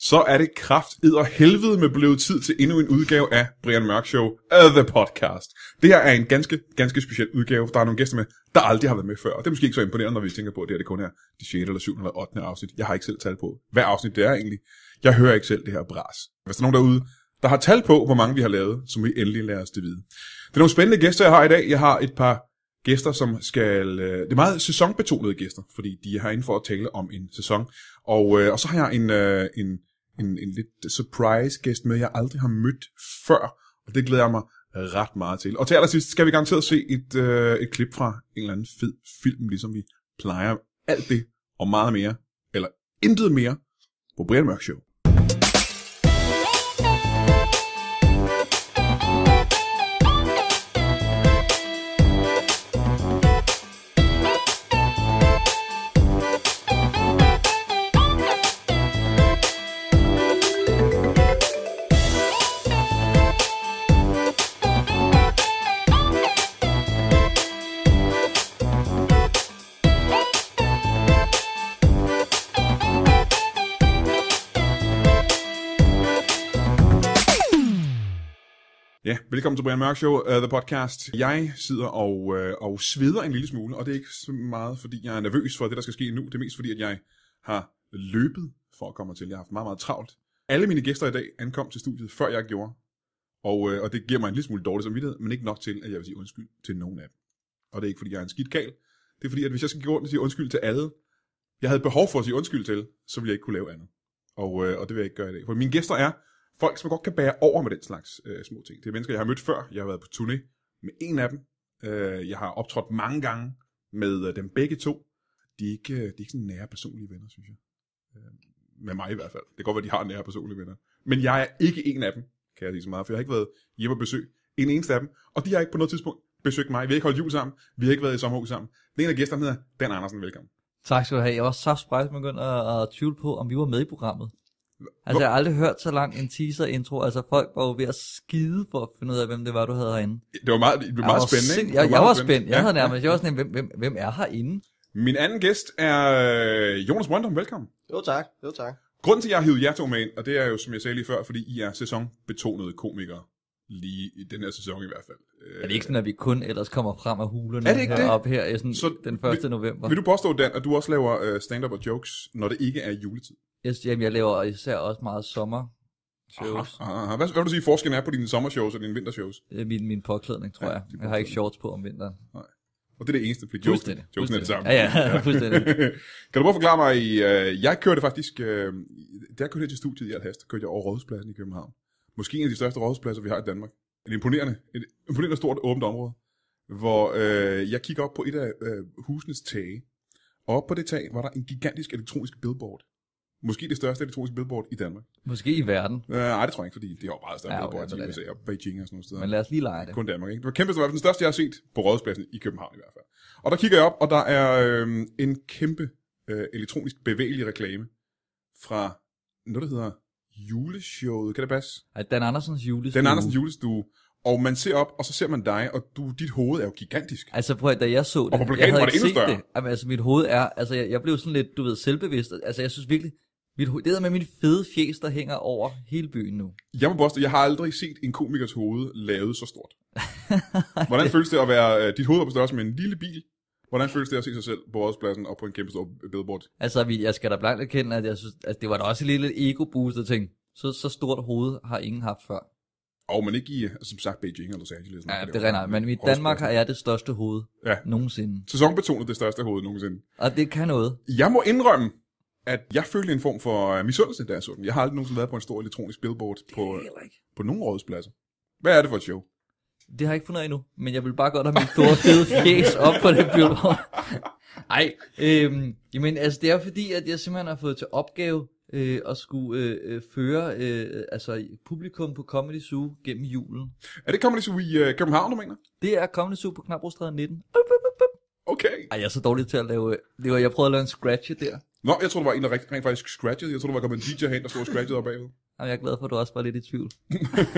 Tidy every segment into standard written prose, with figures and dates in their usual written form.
Så er det helvede med blevet tid til endnu en udgave af Brian Mørk Show, The Podcast. Det her er en ganske speciel udgave. Der er nogle gæster med, der aldrig har været med før. Og det er måske ikke så imponerende, når vi tænker på, at det kun er de 6. eller 7. eller 8. afsnit. Jeg har ikke selv tal på, hvad afsnit det er egentlig. Jeg hører ikke selv det her bras. Hvis der er nogen derude, der har tal på, hvor mange vi har lavet, så må I endelig lære os det vide. Det er nogle spændende gæster, jeg har i dag. Jeg har et par gæster, som skal... Det er meget sæsonbetonede gæster, fordi de er herinde for at tale om en sæson. Og så har jeg en lidt surprise gæst med, jeg aldrig har mødt før, og det glæder jeg mig ret meget til. Og til allersidst skal vi garanteret se et klip fra en eller anden fed film, ligesom vi plejer. Alt det og meget mere, eller intet mere, på Brian Mørk Show. Ja, velkommen til Brian Mørk Show, The Podcast. Jeg sidder og sveder en lille smule, og det er ikke så meget, fordi jeg er nervøs for det, der skal ske nu. Det er mest fordi, at jeg har løbet for at komme til. Jeg har haft meget, meget travlt. Alle mine gæster i dag ankom til studiet, før jeg gjorde. Og det giver mig en lille smule dårlig samvittighed, men ikke nok til, at jeg vil sige undskyld til nogen af dem. Og det er ikke, fordi jeg er en skidt gal. Det er fordi, at hvis jeg skal gå rundt og sige undskyld til alle, jeg havde behov for at sige undskyld til, så ville jeg ikke kunne lave andet. Og det vil jeg ikke gøre i dag. For mine gæster er folk, som godt kan bære over med den slags små ting. Det er mennesker, jeg har mødt før. Jeg har været på turné med en af dem. Jeg har optrådt mange gange med dem begge to. De er ikke sådan nære personlige venner, synes jeg. Med mig i hvert fald. Det kan godt være, de har nære personlige venner. Men jeg er ikke en af dem, kan jeg sige så meget. For jeg har ikke været hjemme og besøg en eneste af dem. Og de har ikke på noget tidspunkt besøgt mig. Vi har ikke holdt jul sammen. Vi har ikke været i sommerhus sammen. Den ene af gæsterne hedder Dan Andersen. Velkommen. Tak skal du have. Jeg var så spræs med at tvivle på, om vi var med i programmet. Altså, jeg har aldrig hørt så lang en teaser-intro. Altså, folk var jo ved at skide for at finde ud af, hvem det var, du havde herinde. Det var meget spændende, ikke? Jeg var spændt. Jeg havde nærmest. Jeg var sådan, hvem er herinde? Min anden gæst er Jonas Brøndum. Velkommen. Jo tak. Grunden til, at jeg har hivet jer to med ind, og det er jo, som jeg sagde lige før, fordi I er sæsonbetonede komikere. Lige i den her sæson i hvert fald. Er det ikke sådan, at vi kun ellers kommer frem af hulerne op her i så den 1. november? Vil du påstå, Dan, at du også laver stand-up og jokes, når det ikke er juletid? Jamen, jeg laver især også meget sommershows. Hvad vil du sige, forskellen er på dine sommershows og dine vintershows? Min påklædning, tror jeg. Jeg har ikke shorts på om vinteren. Nej. Og det er det eneste, fordi jokesen er det samme. Ja, fuldstændig. Kan du bare forklare mig, jeg kørte faktisk, da jeg kørte her til studiet i Alhast, kørte jeg over Rådhuspladsen i København. Måske en af de største rådhuspladser, vi har i Danmark. Et imponerende stort åbent område, hvor jeg kigger op på et af husenes tage. Og op på det tag var der en gigantisk elektronisk billboard. Måske det største elektroniske billboard i Danmark. Måske i verden. Nej, det tror jeg ikke, fordi det var bare større billboard i USA og Beijing og sådan noget steder. Men lad os lige lege det. Kun Danmark, ikke? Det var kæmpe, det var den største, jeg har set på Rådhuspladsen i København i hvert fald. Og der kigger jeg op, og der er en kæmpe elektronisk bevægelig reklame fra noget, der hedder juleshowet. Kan det passe? Dan Andersens julestue. Dan Andersens julestue. Og man ser op, og så ser man dig, og dit hoved er jo gigantisk. Altså prøv at, da jeg så det, og på plakaten var det endnu større. Jamen, altså mit hoved er, altså jeg blev sådan lidt, du ved, selvbevidst. Altså jeg synes virkelig, det er med mit fede fjes, der hænger over hele byen nu. Jeg må påstå, jeg har aldrig set en komikers hoved lavet så stort. Hvordan føles det at være, dit hoved er på størrelse med en lille bil? Hvordan føles det at se sig selv på Rådhuspladsen og på en kæmpe stor billboard? Altså jeg skal da blankt erkende, at jeg synes, at det var da også et lille ego-boostet ting. Så stort hoved har ingen haft før. Men ikke i, som sagt, Beijing eller Los Angeles. Ja, det render. Men i Danmark har jeg det største hoved nogensinde. Sæsonbetonet det største hoved nogensinde. Og det kan noget. Jeg må indrømme, at jeg følte en form for misundelse, da jeg så den. Jeg har aldrig nogensinde været på en stor elektronisk billboard på nogen rådhuspladser. Hvad er det for et show? Det har jeg ikke fundet af endnu, men jeg vil bare godt have mit store fede fjes op på det billboard. Ej, jamen altså det er fordi, at jeg simpelthen har fået til opgave at skulle føre publikum på Comedy Zoo gennem julen. Er det Comedy Zoo i København, du mener? Det er Comedy Zoo på Knabrostræde 19. Okay. Ej, jeg er så dårlig til at lave... Jeg prøvede at lave en scratch der. Nå, jeg tror det var en, der rent faktisk scratchede. Jeg tror det var kommet en DJ hen, der stod og scratchede op bagved. Jamen, jeg er glad for, at du også var lidt i tvivl.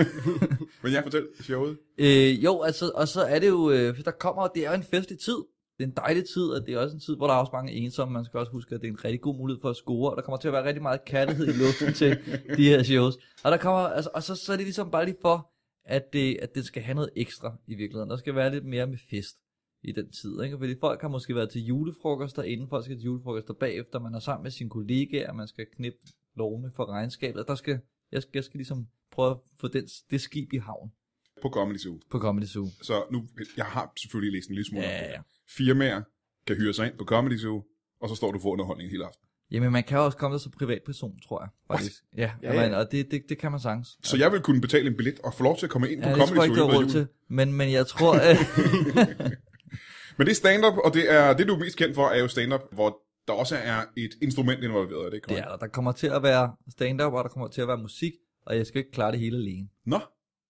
Men jeg fortæl showet. Jo, altså, og så er det jo... der kommer... Det er jo en festlig tid. det er en dejlig tid, og det er også en tid, hvor der er også mange ensomme. Man skal også huske, at det er en rigtig god mulighed for at score, og der kommer til at være rigtig meget kærlighed i luften til de her shows. Og der kommer, altså, og så er det ligesom bare lige for, at det skal have noget ekstra i virkeligheden. Der skal være lidt mere med fest i den tid, ikke? Fordi folk har måske været til julefrokoster inden, folk skal til julefrokoster bagefter, man er sammen med sine kollegaer, man skal knippe lovene for regnskabet. Jeg skal ligesom prøve at få det skib i havn. På Comedy Zoo. På Comedy Zoo. Så nu, jeg har selvfølgelig læst en lille smule om det. Ja. Firmaer kan hyre sig ind på Comedy Zoo, og så står du for underholdning hele aften. Jamen, man kan også komme der som privatperson, tror jeg. Faktisk. Ja. Og det kan man sagtens. Så jeg vil kunne betale en billet og få lov til at komme ind på Comedy Zoo. Ja, det tror jeg ikke, du har råd til. Men jeg tror... Men det er stand-up, og det du er mest kendt for, er jo stand-up, hvor der også er et instrument involveret, er det ikke? Det er der kommer til at være stand-up, og der kommer til at være musik, og jeg skal ikke klare det hele alene. Nå?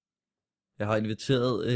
Jeg har inviteret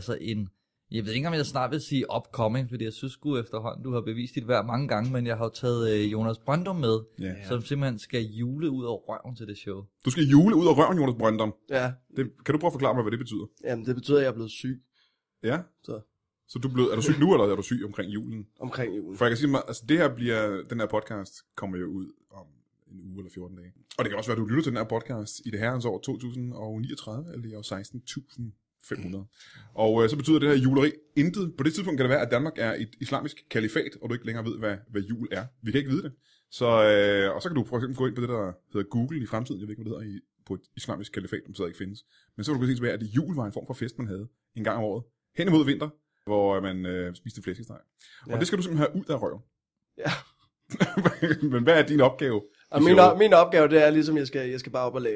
jeg ved ikke, om jeg snart vil sige upcoming, fordi jeg synes sgu efterhånden, du har bevist dit værd mange gange, men jeg har jo taget Jonas Brøndum med, som simpelthen skal jule ud af røven til det show. Du skal jule ud af røven, Jonas Brøndum? Ja. Kan du prøve at forklare mig, hvad det betyder? Jamen, det betyder, at jeg er blevet syg. Ja? Så er du syg nu, eller er du syg omkring julen? Omkring julen. For jeg kan sige, altså den her podcast kommer jo ud om en uge eller 14 dage. Og det kan også være, at du lytter til den her podcast i det herrens år 2039, eller i år 16.500. Og så betyder det her juleri intet. På det tidspunkt kan det være, at Danmark er et islamisk kalifat, og du ikke længere ved, hvad jul er. Vi kan ikke vide det. Så, og så kan du for eksempel gå ind på det, der hedder Google i fremtiden. Jeg ved ikke, hvad det hedder på et islamisk kalifat, som stadig ikke findes. Men så kan du se tilbage, at jul var en form for fest, man havde en gang om året. Hen imod vinter, hvor man spiste flæskesteg. Og det skal du simpelthen have ud af røven. Ja. Men hvad er din opgave? Og min opgave, det er ligesom, jeg skal bare op og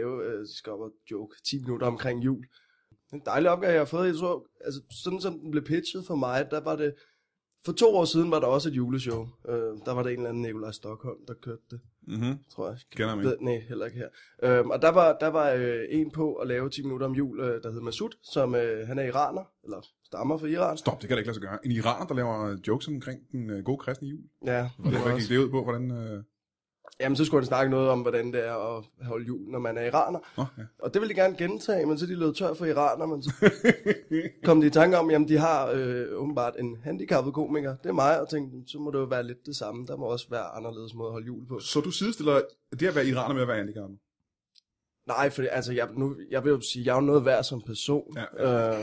joke 10 minutter omkring jul. En dejlig opgave, jeg har fået. Jeg tror, altså, sådan som den blev pitchet for mig, der var det... For 2 år siden var der også et juleshow. Der var der en eller anden Nikolaj Stockholm, der kørte det. Tror jeg. Kender mig. Nej, heller ikke her. Og der var en på at lave 10 minutter om jul, der hed Masud, som han er iraner, eller stammer fra Iran. Stop, det kan da ikke lade sig gøre. En iraner, der laver jokes omkring den gode kristne jul. Ja. Hvad gik det ud på? Hvordan... Jamen, så skulle han snakke noget om, hvordan det er at holde jul, når man er iraner. Og det ville de gerne gentage, men så de lød tør for iraner, men så kom de i tanke om, jamen de har åbenbart en handicappet komiker. Det er mig, og tænkte, så må det jo være lidt det samme. Der må også være anderledes måde at holde jul på. Så du sidestiller det at være iraner med at være handicappet? Nej, for altså, jeg vil jo sige, jeg er jo noget værd som person. Ja.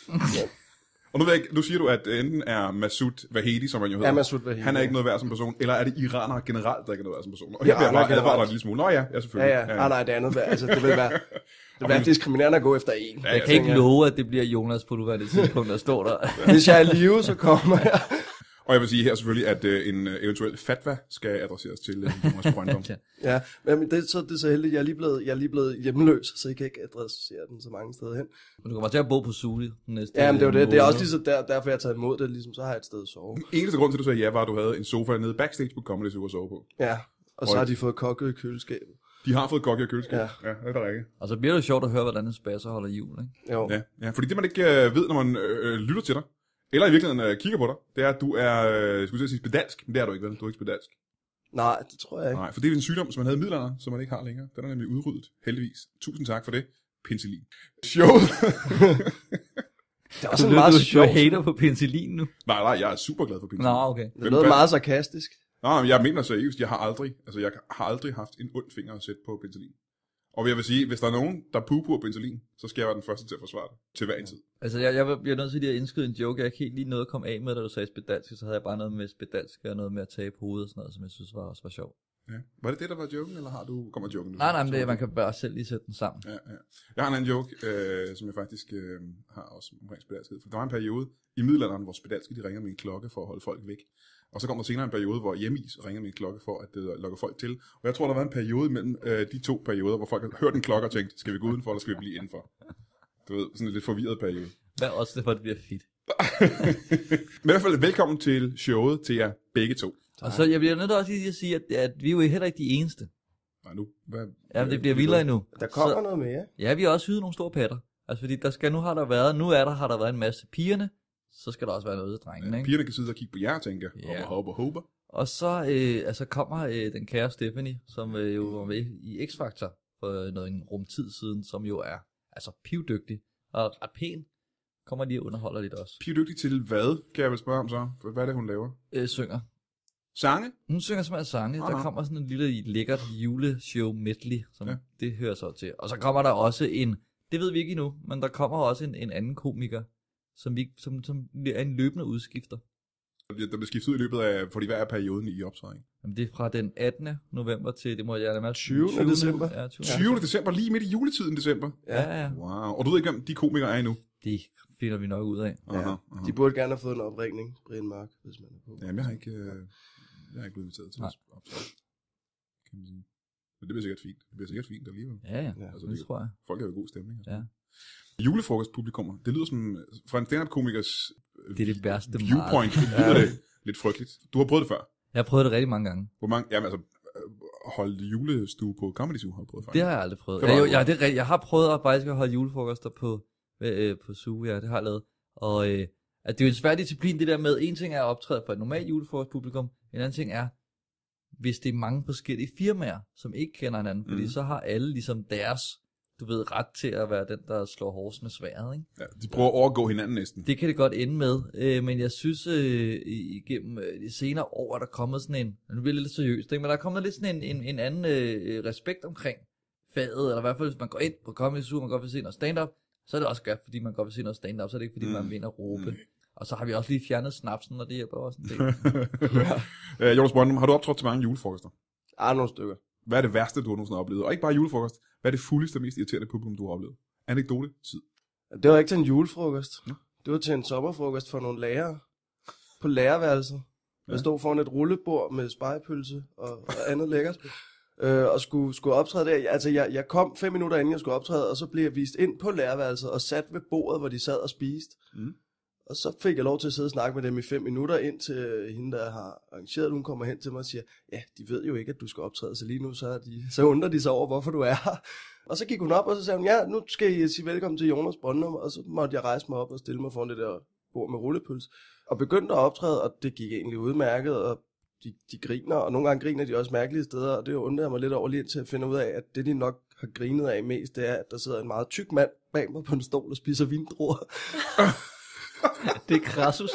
Og nu siger du, at enten er Masud Vahedi, som han jo hedder, Masud Vahedi, han er ikke noget værd som person, eller er det iranere generelt, der ikke er noget værd som person? Og her bliver jeg bare advaret en lille smule. Nå ja, selvfølgelig. Ja. Nej, det er noget værd. Altså, det vil være diskriminerende at gå efter en. Jeg kan ikke love, at det bliver Jonas på nuværende tidspunkt, der står der. Hvis jeg er i live, så kommer jeg. Og jeg vil sige her selvfølgelig, at en eventuel fatwa skal adresseres til Jonas Brøndum. Ja, men det er så heldigt, jeg er lige blevet hjemløs, så jeg kan ikke adressere den så mange steder hen. Men du kommer til at bo på Suli næste. Ja, men det er det. Det er også lige så derfor, jeg har taget imod det, ligesom så har jeg et sted at sove. Eneste grund til, at du sagde ja, var, at du havde en sofa nede backstage på Comedy Zoo at sove på. Ja, og så har de fået kokke i køleskabet. De har fået kokke i køleskabet? Ja, det er rigtigt. Og så bliver det sjovt at høre, hvordan en spasser holder jul, ikke? Jo. Ja, fordi det man ikke ved, når man lytter til dig, eller i virkeligheden kigger på dig, det er, at du er, skulle jeg sige, spedalsk, men det er du ikke, vel? Du er ikke spedalsk. Nej, det tror jeg ikke. Nej, for det er en sygdom, som man havde i middelalderen, som man ikke har længere. Den er nemlig udryddet, heldigvis. Tusind tak for det. Penicillin. Showet. Det er også en meget sjov. Du hater på penicillin nu? Nej, jeg er super glad for penicillin. Nå, okay. Det lød meget sarkastisk. Nej, men jeg mener seriøst, jeg har aldrig haft en ond finger at sætte på penicillin. Og jeg vil sige, hvis der er nogen, der puger penicillin, så skal jeg være den første til at forsvare det, til hver en tid. Altså, jeg bliver nødt til lige at indskyde en joke. Jeg kan ikke lige noget at komme af med, da du sagde spedalsk, så havde jeg bare noget med spedalsk og noget med at tage på hovedet og sådan noget, som jeg synes også var sjovt. Ja. Var det, der var joken, eller kommer joken nu? Nej, men man kan bare selv lige sætte den sammen. Ja. Jeg har en anden joke, som jeg faktisk har også omkring spedalskhed. For der var en periode i middelalderen, hvor spedalske de ringer med en klokke for at holde folk væk. Og så kom der senere en periode, hvor hjemmeis ringer med en klokke for at lokke folk til. Og jeg tror, der var en periode mellem de to perioder, hvor folk har hørt en klokke og tænkt, skal vi gå udenfor, eller skal vi blive indenfor? Du ved, sådan en lidt forvirret periode. Hvad også det for, det bliver fedt. Men i hvert fald velkommen til showet til jer begge to. Og så jeg bliver nødt til også lige at sige, at vi er jo heller ikke de eneste. Nej, nu. Ja, det bliver vildere endnu. Der kommer noget mere. Ja, vi har også hydet nogle store patter. Altså fordi har der været en masse pigerne, så skal der også være noget til drengene, ikke? Pigerne kan sidde og kigge på jer, tænker jeg. Håber. Og så kommer den kære Stephanie, som jo var med i X-Factor for en rumtid siden, som jo er altså pivdygtig og ret pæn. kommer lige og underholder lidt også. Pia dygtig til hvad, kan jeg vel spørge om så? Hvad er det, hun laver? Synger. Sange? Hun synger simpelthen sange. Der kommer sådan en lille lækkert juleshow medley, som det hører så til. Og så kommer der også det ved vi ikke endnu, men der kommer også en anden komiker, som er en løbende udskifter. Der bliver skiftet ud i løbet af, fordi hvad er perioden i optræning? Jamen, det er fra den 18. november til, det må jeg være 20. december. Ja, 20. december, lige midt i juletiden december. Ja. Wow. Og du ved ikke, hvem de komikere er endnu? Det finder vi nok ud af. Ja. De burde gerne have fået en opringning, Brian Mørk, hvis man er på. Jamen, jeg har ikke blevet inviteret til optræning, kan man sige. Men det bliver sikkert fint. Det bliver sikkert fint alligevel. Ja, altså, det tror jeg. Folk har jo god stemning. Altså. Ja. Julefrokostpublikummer, det lyder som, fra en stand-up-komikers det er det værste viewpoint, det lyder det lidt frygteligt. Du har prøvet det før? Jeg har prøvet det rigtig mange gange. Hvor mange, jamen altså, holde julestue på Comedy Zoo har du prøvet før? Det har jeg aldrig prøvet. Jeg har prøvet at faktisk holde julefrokoster på Zoo, ja, det har jeg lavet. Og at det er jo en svær disciplin, det der med, en ting er at optræde for et normalt julefrokostpublikum, en anden ting er, hvis det er mange forskellige firmaer, som ikke kender hinanden, fordi så har alle ligesom deres, du ved, ret til at være den, der slår hårdest med sværet, ikke? Ja, de prøver at overgå hinanden næsten. Det kan det godt ende med, men jeg synes igennem de senere år, er der kommet sådan en, nu bliver det lidt seriøst, ikke? Men der er kommet lidt sådan en anden respekt omkring faget, eller i hvert fald hvis man går ind på Comedy Zoo, man godt vil se noget stand-up, så er det også godt, fordi man godt vil se noget stand-up, så er det ikke fordi man vil ind og råbe. Og så har vi også lige fjernet snapsen, og det hjælper også en del. Jonas Brøndum, har du optrådt til mange julefrokoster? Nogle stykker. Hvad er det værste, du har nogensinde oplevet? Og ikke bare julefrokost. Hvad er det fuldeste og mest irriterende publikum, du har oplevet? Anekdote, tid. Det var ikke til en julefrokost. Det var til en sommerfrokost for nogle lærere. På lærerværelset. Jeg stod foran et rullebord med spegepølse og andet lækkert. Og skulle optræde der. Altså, jeg kom 5 minutter inden jeg skulle optræde, og så blev jeg vist ind på lærerværelset og sat ved bordet, hvor de sad og spiste. Og så fik jeg lov til at sidde og snakke med dem i 5 minutter, indtil hende, der har arrangeret, hun kommer hen til mig og siger, ja, de ved jo ikke, at du skal optræde, så lige nu så undrer de sig over, hvorfor du er her. Og så gik hun op, og så sagde hun, ja, nu skal I sige velkommen til Jonas Brøndum, og så måtte jeg rejse mig op og stille mig foran det der bord med rullepøls. Og begyndte at optræde, og det gik egentlig udmærket, og de griner, og nogle gange griner de også mærkelige steder, og det undrer mig lidt over lige til at finde ud af, at det de nok har grinet af mest, det er, at der sidder en meget tyk mand bag mig på en stol og spiser vindruer. Det er Krassus.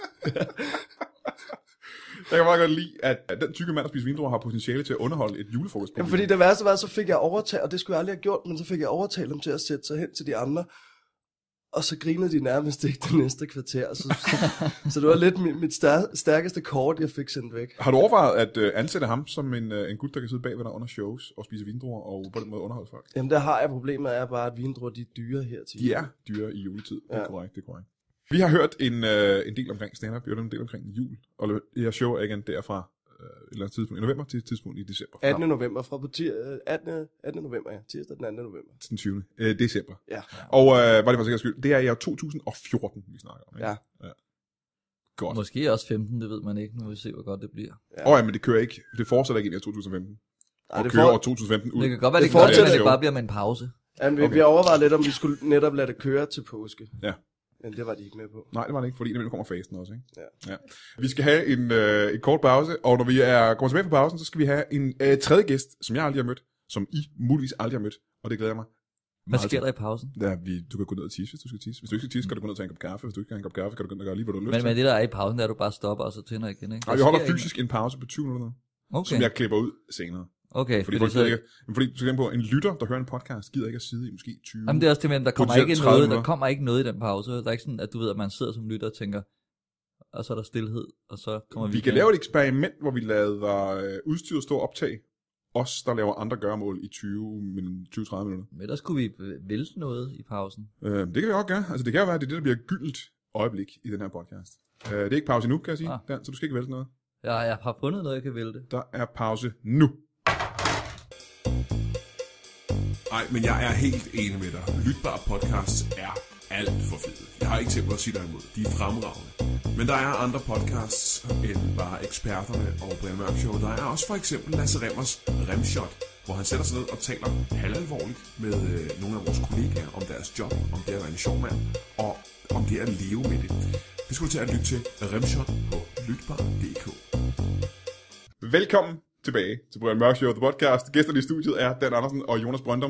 Jeg kan meget godt lide, at den tykke mand, der spiser vindruer, har potentiale til at underholde et julefrokost. Ja, fordi det værste var, så fik jeg overtalt, og det skulle jeg aldrig have gjort, men så fik jeg overtalt dem til at sætte sig hen til de andre, og så grinede de nærmest ikke det næste kvarter. Så det var lidt mit stærkeste kort, jeg fik sendt væk. Har du overvejet at ansætte ham som en gut, der kan sidde bagved dig under shows og spise vindruer og på den måde underholde folk? Jamen der har jeg problemet, er bare, at vindruer de er dyre her til. De er dyre i juletid, det er korrekt, det er korrekt. Vi har hørt en del omkring stand-up, vi har hørt en del omkring jul, og det her show er igen derfra et eller andet tidspunkt i november til et tidspunkt i december. 18. november, fra på 18. november, ja, tirsdag den 2. november. Til den 20. December. Ja. Og var det for sikkert skyld, det er i år 2014, vi snakker om, ikke? Ja. Godt. Måske også 15, det ved man ikke, nu vil vi se, hvor godt det bliver. Ja. Men det kører ikke, det fortsætter ikke ind i 2015. Nej, det kører over 2015 ud. Det kan godt være, det bare bliver med en pause. Ja, vi overvejede lidt, om vi skulle netop lade det køre til påske. Ja. Men det var de ikke med på. Nej, det var det ikke, fordi der kommer fasten også, ikke? Ja. Vi skal have en kort pause, og når vi kommer tilbage fra pausen, så skal vi have en tredje gæst, som jeg aldrig har mødt, som I muligvis aldrig har mødt, og det glæder jeg mig. Hvad sker der i pausen? Ja, du kan gå ned og tisse, hvis du skal tisse. Hvis du ikke skal tisse, kan du gå ned og tage en kop kaffe. Hvis du ikke skal have en kop kaffe, kan du gå ned og gøre lige, hvad du har lyst til. Men det der er i pausen, der er du bare stopper, og så tænder igen, ikke? Nej, vi holder fysisk en pause på 20 minutter, som jeg klipper ud senere. Okay, fordi du skal på en lytter, der hører en podcast, gider ikke at sidde i måske 20. Jamen det er også det, men der kommer ikke noget i den pause. Der er ikke sådan, at du ved, at man sidder som lytter og tænker, og så er der stillhed, og så kommer vi kan lave et eksperiment, hvor vi lader udstyret stå optag, os der laver andre gøremål i 20-30 minutter. Men der skulle vi vælte noget i pausen. Det kan vi også gøre. Altså det kan jo være, at det er det, der bliver gyldent øjeblik i den her podcast. Det er ikke pause endnu, kan jeg sige, Dan, så du skal ikke vælte noget. Ja, jeg har fundet noget, jeg kan vælte. Der er pause nu. Ej, men jeg er helt enig med dig. Lytbare podcasts er alt for fede. Jeg har ikke tænkt mig at sige dig imod. De er fremragende. Men der er andre podcasts end bare eksperterne og Brian Mørk Show. Der er også for eksempel Lasse Rimmers Remshot, hvor han sætter sig ned og taler halvalvorligt med nogle af vores kollegaer om deres job, om det at være en sjov mand, og om det at leve med det. Det skulle til at lytte til Remshot på lytbar.dk. Velkommen tilbage til Brian Mørk Show, The Podcast. Gæsterne i studiet er Dan Andersen og Jonas Brøndum.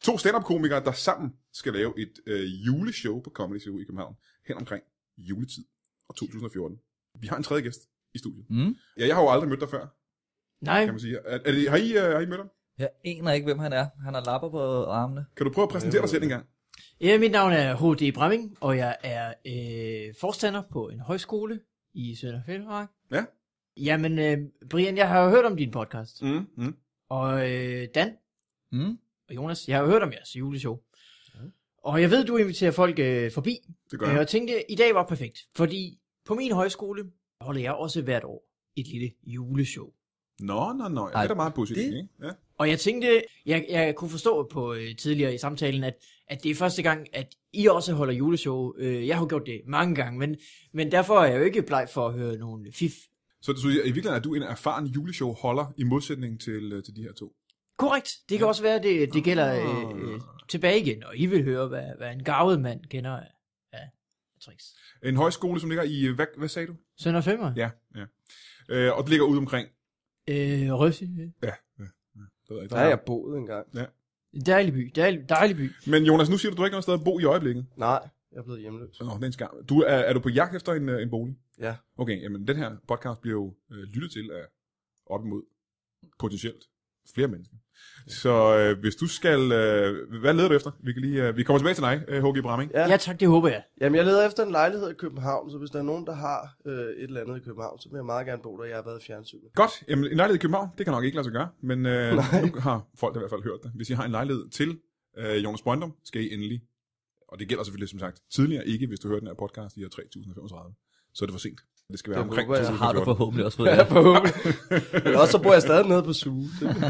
2 stand-up-komikere, der sammen skal lave et juleshow på Comedy Zoo i København hen omkring juletid og 2014. Vi har en tredje gæst i studiet. Ja, jeg har jo aldrig mødt dig før, Nej. kan man sige. Har I mødt ham? Jeg aner ikke, hvem han er. Han har lapper på armene. Kan du prøve at præsentere dig selv en gang? Ja, mit navn er H.D. Bramming, og jeg er forstander på en højskole i Sønderfældemark. Ja. Jamen, Brian, jeg har jo hørt om din podcast. Mm. Og Dan og Jonas, jeg har jo hørt om jeres juleshow. Og jeg ved, du inviterer folk forbi. Det gør jeg. Jeg tænkte, i dag var perfekt. Fordi på min højskole holder jeg også hvert år et lille juleshow. Nå. Ja, det er da meget positivt, ikke? Ja. Og jeg tænkte, jeg kunne forstå på tidligere i samtalen, at det er første gang, at I også holder juleshow. Jeg har gjort det mange gange, men derfor er jeg jo ikke bleg for at høre nogle fif. Så i virkeligheden er du en erfaren juleshow-holder i modsætning til de her to? Korrekt. Det kan også være, det gælder tilbage igen, og I vil høre, hvad en garvet mand kender af tricks. En højskole, som ligger i, hvad sagde du? Sønder 5'er? Ja. Og det ligger ude omkring? Røssi. Ja. Der er jeg boet engang. Ja. Dejlig by, dejlig by. Men Jonas, nu siger du ikke noget sted at bo i øjeblikket. Nej, jeg er blevet hjemløs. Nå, det er en skam. Er du på jagt efter en bolig? Ja. Okay, jamen den her podcast bliver jo lyttet til af op imod potentielt flere mennesker. Så hvis du skal... hvad leder du efter? Vi kommer tilbage til dig, H.G. Bramming. Ja tak, det håber jeg. Jamen, jeg leder efter en lejlighed i København, så hvis der er nogen, der har et eller andet i København, så vil jeg meget gerne bo der. Jeg har været i fjernsynet. Godt. Jamen, en lejlighed i København, det kan nok ikke lade sig gøre, men nu har folk i hvert fald hørt det. Hvis I har en lejlighed til Jonas Brøndum, skal I endelig, og det gælder selvfølgelig som sagt tidligere ikke, hvis du hører den her podcast i år 3035, så er det for sent. Det skal være Det omkring håber jeg. 2014. Har du forhåbentlig også fået det. Ja, forhåbentlig. Men også så bor jeg stadig nede på Suge.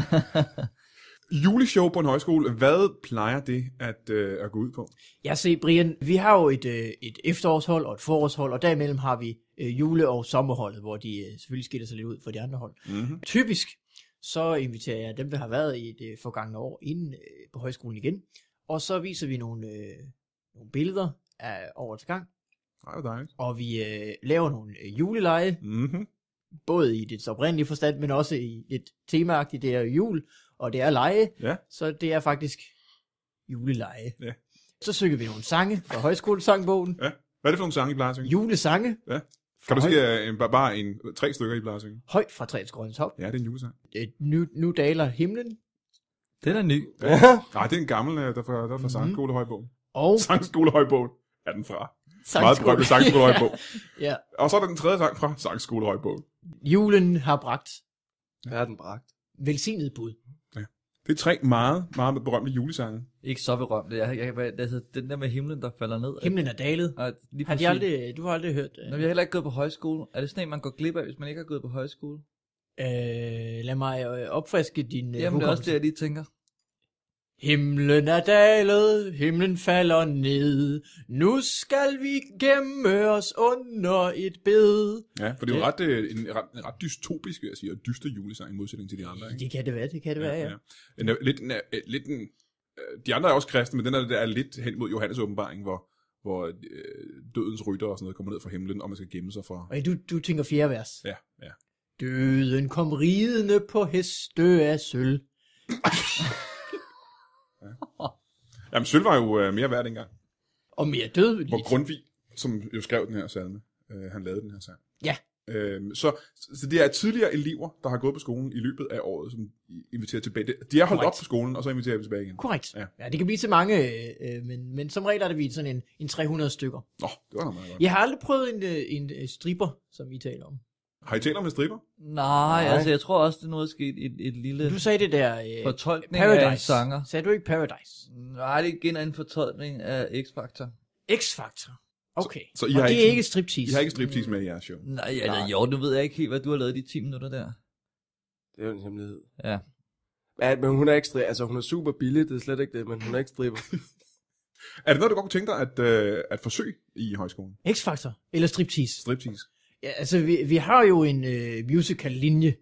Juleshow på en højskole, hvad plejer det at gå ud på? Jeg ser, Brian, vi har jo et efterårshold og et forårshold, og derimellem har vi jule- og sommerholdet, hvor de selvfølgelig skiller sig lidt ud for de andre hold. Mm-hmm. Typisk, så inviterer jeg dem, der har været i det forgangne år, ind på højskolen igen, og så viser vi nogle billeder af årets gang, Nej, det er dejligt. og vi laver nogle juleleje, Mm-hmm. både i det oprindelige forstand, men også i lidt temaagtigt, det er jul, og det er lege, Ja. så det er faktisk juleleje. Ja. Så synger vi nogle sange fra højskolesangbogen, Ja. Hvad er det for nogle sange, I plejer at synge? julesange, Kan du sige bare 3 stykker, I plejer at synge? højt fra træets grønne top. Ja, det er en julesang. Nu daler himlen, Den er ny. Nej, det er en gammel, der fra Sangskolehøjbogen. og Sangskolehøjbogen er den fra. Meget berømte Sangskolehøjbog. Ja. Og så er der den tredje sang fra Sangskolehøjbogen. Julen har bragt Verden bragt. velsignet bud. Det er 3 meget, meget berømte julesange. Ikke så berømt. Altså, den der med himlen, der falder ned. Himlen er dalet. Og lige Har du har aldrig hørt? Nå, vi har heller ikke gået på højskole. Er det sådan en, man går glip af, hvis man ikke har gået på højskole? Lad mig opfriske din Jamen, det er også det, jeg lige tænker. Himlen er dalet, himlen falder ned. Nu skal vi gemme os under et bed. Ja, for det er jo en ret dystopisk, vil jeg sige, og dyster julesang i modsætning til de andre. Ikke? Det kan det være, ja. De andre er også kristne, men den der er lidt hen mod Johannes åbenbaring, hvor dødens rytter og sådan noget kommer ned fra himlen, og man skal gemme sig for... Og du tænker 4. vers. Ja. Døden kom ridende på heste af sølv. Jamen, sølv var jo mere værd dengang. Og mere dødeligt. Hvor Grundtvig, som jo skrev den her salme, han lavede den her sang. Ja. Så det er tidligere elever, der har gået på skolen i løbet af året, som inviterer tilbage. De er holdt op på skolen, og så inviterer vi tilbage igen. Korrekt. Ja. Ja, det kan blive til mange, men som regel er det sådan en 300 stykker. Nå, det var da meget godt. Jeg har aldrig prøvet en stripper, som I taler om. Har I talt om en stripper? Nej, altså jeg tror også, det nu er sket et lille Du sagde det der fortolkning af en sanger. Sagde du ikke Paradise? Nej, det er igen en fortolkning af X-Factor. X-Factor. Okay. Så I og har det er ikke striptease. I har ikke striptease med i jeres show? Nej, jo, nu ved jeg ikke helt, hvad du har lavet de 10 minutter der. Det er jo en hemmelighed. Ja. Ja, men hun er ikke stripper. Altså, hun er super billig, det er slet ikke det, men hun er ikke stripper. Er det noget, du godt kunne tænke dig at forsøge i højskolen? X-Factor eller striptease? Striptease? Ja, altså vi har jo en musical-linje,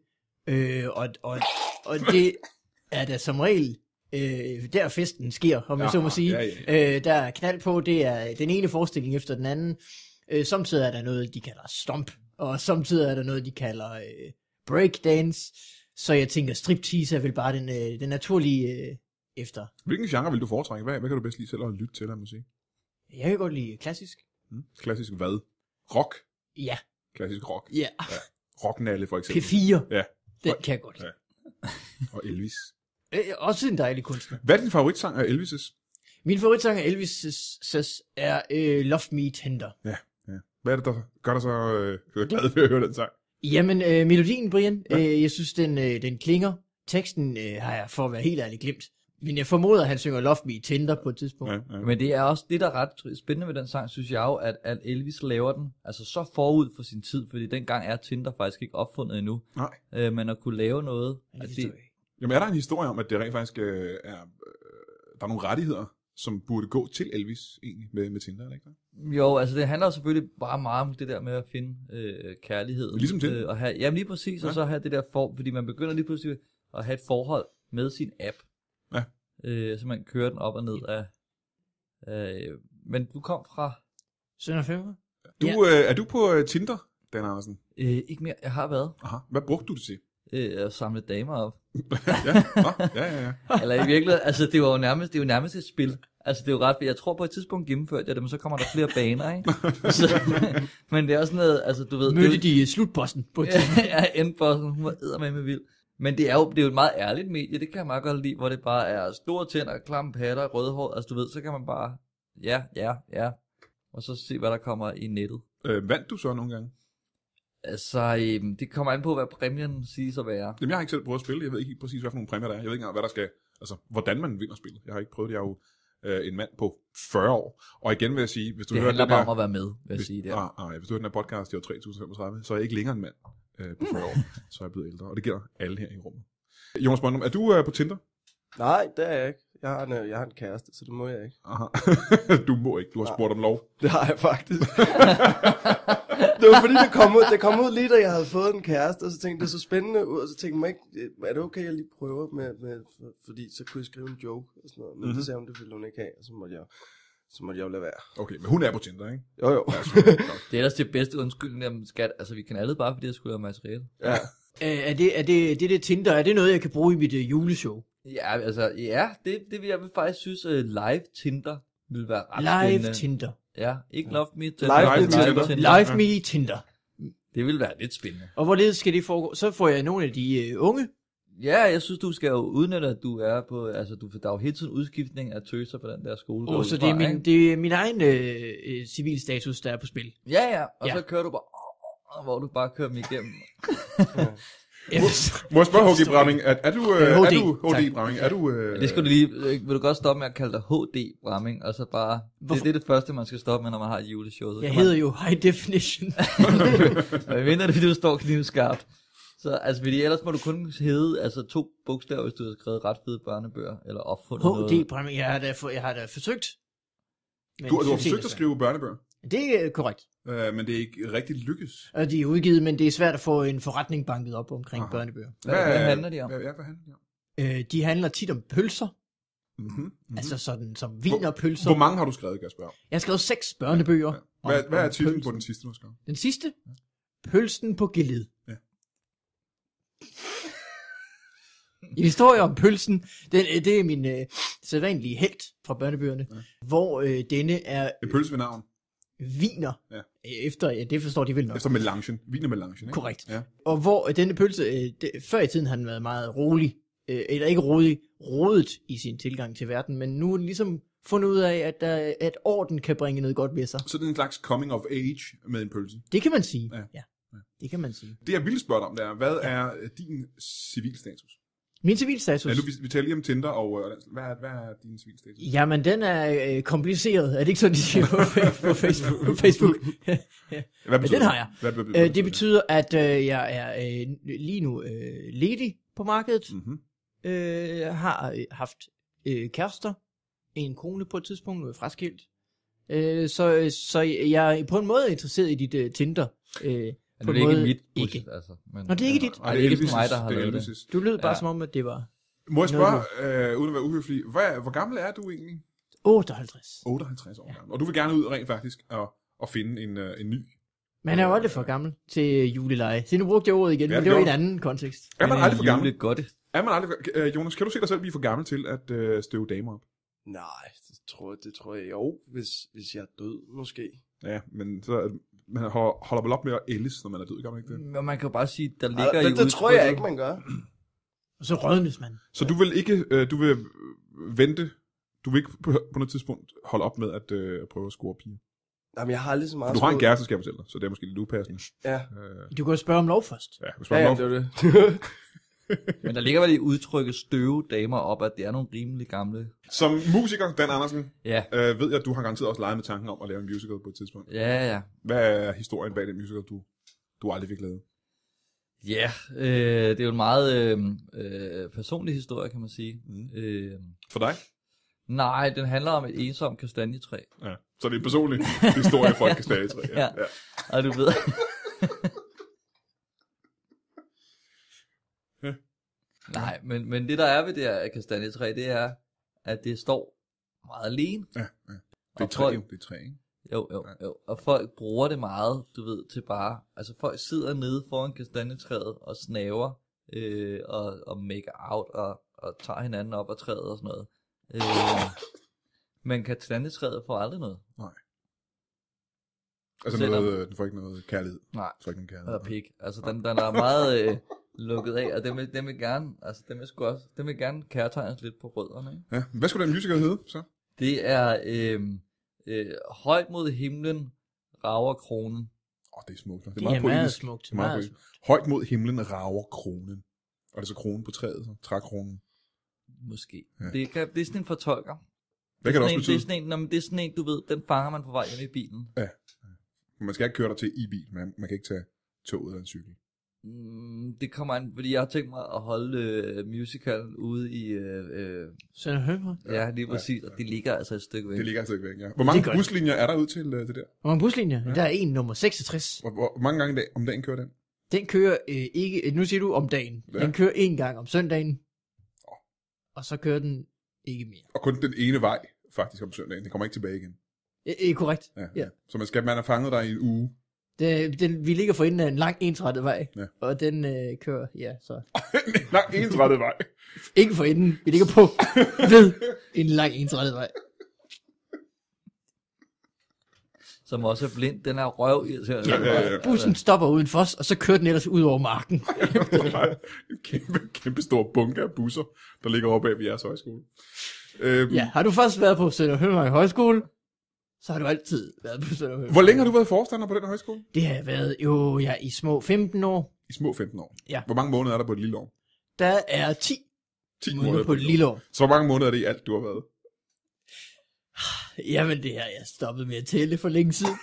og det er da som regel der festen sker, om jeg så må sige. Ja. Der er knald på, det er den ene forestilling efter den anden. Samtidig er der noget, de kalder stomp, og samtidig er der noget, de kalder breakdance. Så jeg tænker, striptease er vel bare den naturlige efter. Hvilken genre vil du foretrække? Hvad kan du bedst lide selv at lytte til af musik? Jeg kan godt lide klassisk. Klassisk hvad? Rock? Ja. Klassisk rock? Ja. Rocknalle for eksempel. P4. Ja. Den kan jeg godt lide. Og Elvis. Også en dejlig kunstner. Hvad er din favoritsang af Elvis'? Min favoritsang af Elvis' er Love Me Tender. Ja. Hvad er det, der gør dig så glad ved at høre den sang? Jamen, melodien, Brian, jeg synes, den klinger. Teksten har jeg, for at være helt ærlig, glemt. Men jeg formoder, at han synger Love Me Tender på et tidspunkt. Ja. Men det er også det, der er ret spændende ved den sang, synes jeg jo, at Elvis laver den altså så forud for sin tid, fordi dengang er Tinder faktisk ikke opfundet endnu. Nej. Men at kunne lave noget... Jamen er der en historie om, at det rent faktisk der er nogle rettigheder, som burde gå til Elvis egentlig med Tinder, eller ikke der? Jo, altså det handler selvfølgelig bare meget om det der med at finde kærlighed. Ligesom Tinder? Og have, jamen lige præcis, og så have det der fordi man begynder lige pludselig at have et forhold med sin app. Ja. Så man kører den op og ned af... men du kom fra... Sønder 5. Er du på Tinder, Dan Andersen? Ikke mere, jeg har været. Aha. Hvad brugte du det til? At samle damer op. Ja. Eller i virkeligheden, altså det er jo nærmest et spil. Altså det er jo ret, jeg tror på et tidspunkt gennemførte jeg det, men så kommer der flere baner, ikke? Men det er også noget, altså du ved... Mødte de slutbossen på Tinder? Ja, endbossen, hun var eddermame vild. Men det er jo et meget ærligt medie, det kan jeg meget godt lide, hvor det bare er store tænder, klamme patter, rødhår, altså du ved, så kan man bare, ja, og så se, hvad der kommer i nettet. Vandt du så nogle gange? Altså, det kommer an på, hvad præmien siges at være. Jamen, jeg har ikke selv prøvet at spille, jeg ved ikke helt præcis, hvad for nogle præmier der er. Jeg ved ikke engang, hvad der skal, altså, hvordan man vinder spillet. Jeg har ikke prøvet det, jeg er jo en mand på 40 år. Og igen vil jeg sige, hvis du hører den her... Det handler bare om at være med, vil jeg sige det. Hvis du hører den her podcast, det var 3035, så er jeg ikke længere en mand på 40 år, så er jeg blevet ældre. Og det gælder alle her i rummet. Jonas Brøndum, er du på Tinder? Nej, det er jeg ikke. Jeg har en kæreste, så det må jeg ikke. Aha. Du må ikke, du har spurgt om lov. Det har jeg faktisk. Det var fordi, det kom ud lige da jeg havde fået en kæreste, og så tænkte det så spændende ud, og så tænkte jeg ikke, er det okay, jeg lige prøver med fordi så kunne jeg skrive en joke og sådan noget, men det sagde hun, det ville hun ikke have, og så måtte jeg jo lade være. Okay, men hun er på Tinder, ikke? Jo. Det er ellers det bedste undskyldning om skat, altså vi kan alle bare, fordi jeg skulle have materiale. Ja. Er det Tinder, er det noget, jeg kan bruge i mit juleshow? Ja, altså, det vil jeg faktisk synes, live Tinder vil være ret spændende. Live Tinder. Ja, ikke Love Me Tinder. Live Me Tinder. Det vil være lidt spændende. Og hvorledes skal det foregå? Så får jeg nogle af de unge. Ja, jeg synes, du skal jo udnytte, at du er på, altså der er jo hele tiden udskiftning af tøser på den der skole. Så det er min egen civilstatus, der er på spil. Ja, og så kører du bare, hvor du bare kører dem igennem. Må jeg spørge H.G. Bramming, er du H.D. Bramming? Det skulle du lige, vil du godt stoppe med at kalde dig H.D. Bramming, og så bare, det er det første, man skal stoppe med, når man har et juleshow. Jeg hedder jo High Definition. Jeg mener det, fordi du står knivskarpt. Så altså, fordi ellers må du kun hedde altså 2 bogstaver, hvis du har skrevet ret fede børnebøger, eller opfundet noget. H.D. Bramming, jeg har da forsøgt. Du har forsøgt at skrive børnebøger? Det er korrekt. Men det er ikke rigtig lykkes. Og de er udgivet, men det er svært at få en forretning banket op omkring børnebøger. Hvad handler de om? Hvad handler de om? De handler tit om pølser. Altså sådan som wienerpølser. Hvor mange har du skrevet, kan jeg spørge? Jeg har skrevet 6 børnebøger. Ja. Hvad er titlen på den sidste, du har skrevet? Den sidste? Pølsen på geled. Ja. En historie om pølsen, det er min sædvanlige helt fra børnebøgerne, hvor denne er... En pølse ved navn? Viner. Ja. Efter, det forstår de vel nok. Efter melangen. Wienermelangen, ikke? Korrekt. Ja. Og hvor denne pølse, før i tiden har den været meget rolig, eller ikke rodet i sin tilgang til verden, men nu er den ligesom fundet ud af, at orden kan bringe noget godt med sig. Så det er en slags coming of age med en pølse? Det kan man sige, ja. Det kan man sige. Det jeg ville spørge dig om, det er, hvad er din civilstatus? Min civilstatus? Ja, nu vi taler lige om Tinder, og hvad er din civilstatus? Jamen, den er kompliceret. Er det ikke sådan, de siger på Facebook? Hvad betyder den har jeg. Hvad betyder det betyder, at jeg er lige nu ledig på markedet. Har haft kærester, en kone på et tidspunkt, nu er fraskilt. Så jeg er på en måde interesseret i dit Tinder. På det er ikke mit budget, altså. Men, det er ikke dit. Nej, det er ikke mig, der har lavet det. Du lød bare som om, at det var... Må jeg spørge, uden at være uhøflig, hvor gammel er du egentlig? 58. 58 år gammel. Og du vil gerne ud rent faktisk og finde en ny. Man er jo aldrig for gammel til juleleje. Så nu brugte jeg ordet igen, men det var i en anden kontekst. Er man aldrig for gammel? Er man aldrig... Jonas, kan du se dig selv blive for gammel til at støve damer op? Nej, det tror jeg jo, hvis jeg er død, måske. Ja, men så... Man holder vel op med at ældes, når man er død, kan man ikke det? Men man kan jo bare sige, der ligger i Det tror jeg ikke, man gør. Og så rødnes man. Så du vil ikke... du vil vente... Du vil ikke på noget tidspunkt holde op med at prøve at score piger? Jamen, jeg har aldrig så meget... Du har en kæreste, skal jeg fortælle dig, så det er måske lidt upassende. Ja. Du kan jo spørge om lov først. Ja, du spørger Ja, om det lov. er det. Men der ligger vel i udtrykket støve damer op, at det er nogle rimelig gamle. Som musiker, Dan Andersen, Ja. ved jeg, at du har garanteret også leget med tanken om at lave en musical på et tidspunkt. Ja. Hvad er historien bag den musical, du aldrig fik lavet? Ja, det er jo en meget personlig historie, kan man sige. For dig? Nej, den handler om et ensomt kastanjetræ. Ja. Så det er en personlig historie for et kastanjetræ. Ja. Og du ved... Nej, men det der er ved det her kastanjetræ, det er, at det står meget alene. Ja. Det er Og træ, folk- jo. Det er træ, ikke? Jo. Og folk bruger det meget, du ved, til bare... Altså folk sidder nede foran kastanjetræet og snaver og make out og tager hinanden op af træet og sådan noget. Men kastanjetræet får aldrig noget. Altså Selvom- noget, du får ikke noget kærlighed. Nej. Du får ikke nogen kærlighed. Eller pik. Altså den er meget lukket af, og dem vil gerne, altså dem vil gerne kærtegnes lidt på rødderne, ikke? Ja. Hvad skulle den musical hedde, så? Det er højt mod himlen rager kronen. Det er smukt. Det er meget poetisk. smukt. Det er meget poetisk. Højt mod himlen rager kronen. Og det er så kronen på træet, så? Trækronen. Måske. Ja. Det er sådan en fortolker. Hvad kan det også Det er betyde? det er sådan en, du ved, den fanger man på vej hjem i bilen. Man skal ikke køre dig til i bil, man kan ikke tage toget eller en cykel. Det kommer an, fordi jeg har tænkt mig at holde musicalen ude i... Så hører ja, lige præcis, og det ligger altså et stykke væk. Det ligger altså ikke væk, ja. Hvor mange Det gør det. buslinjer er der ud til det der? Hvor mange buslinjer? Ja. Der er en nummer 66. Hvor mange gange om dagen kører den? Den kører ikke, nu siger du om dagen. Ja. Den kører en gang om søndagen. Og så kører den ikke mere. Og kun den ene vej, faktisk om søndagen. Den kommer ikke tilbage igen. Korrekt. Ja. Så man har fanget dig i en uge. Vi ligger for enden af en lang ensrettet vej. Ja. Og den kører, så... Lang ensrettet vej. Ikke for enden. Vi ligger på ved en lang ensrettet vej. Som også er blind, den er røv i. Ja. Bussen stopper udenfor os, og så kører den ellers ud over marken. en kæmpe stor bunke af busser, der ligger oppe af ved jeres højskole. Ja, har du først været på Sønder Hømark Højskole, så har du altid været på Sønder Hømark. Hvor længe har du været forstander på den højskole? Det har været i små 15 år. I små 15 år. Ja. Hvor mange måneder er der på et lille år? Der er 10 10 måneder på et lille år. Så hvor mange måneder er det i alt, du har været? Jamen, det har jeg stoppet med at tælle for længe siden.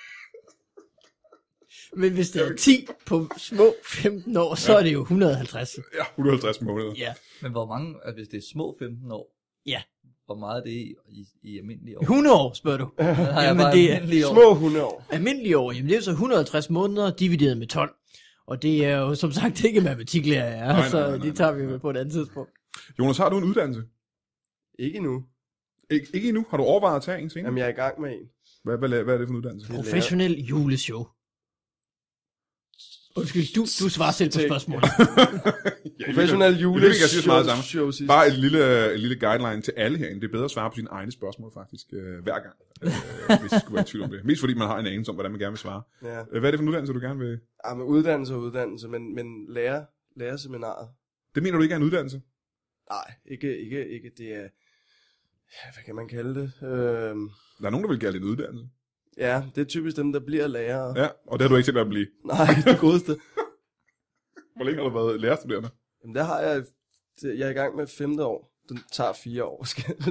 Men hvis det er 10 på små 15 år, så er det jo 150. Ja, 150 måneder. Ja. Men hvor mange, altså hvis det er små 15 år, Ja. hvor meget er det i almindelige år? 100 år, spørger du. Nej, Jamen, bare det er almindelige år. Små 100 år. Almindelige år, jamen det er så 150 måneder divideret med 12. Og det er jo som sagt ikke matematiklærer, jeg er, så det tager vi jo på et andet tidspunkt. Jonas, har du en uddannelse? Ikke nu. Ikke endnu. Har du overvejet at tage en senere? Jamen, jeg er i gang med en. Hvad er det for en uddannelse? Det er Professionel juleshow. Undskyld, du svarer selv på spørgsmålet. Professionel Det vil jeg sige så meget juleshow sammen. sidst. Bare en lille guideline til alle herinde. Det er bedre at svare på sine egne spørgsmål faktisk hver gang, hvis det skulle være i tvivl om det. Mest fordi man har en anelse om, hvordan man gerne vil svare. Ja. Hvad er det for en uddannelse, du gerne vil? Ja, men uddannelse, men lærerseminaret. Det mener du ikke er en uddannelse? Nej, ikke. Det er, ja, hvad kan man kalde det? Der er nogen, der vil kalde det en uddannelse. Ja, det er typisk dem, der bliver lærere. Ja, og det har du ikke set at blive. Nej, det godeste. Hvor længe har du været lærerstuderende? Jamen, der har jeg er i gang med 5. år. Den tager 4 år.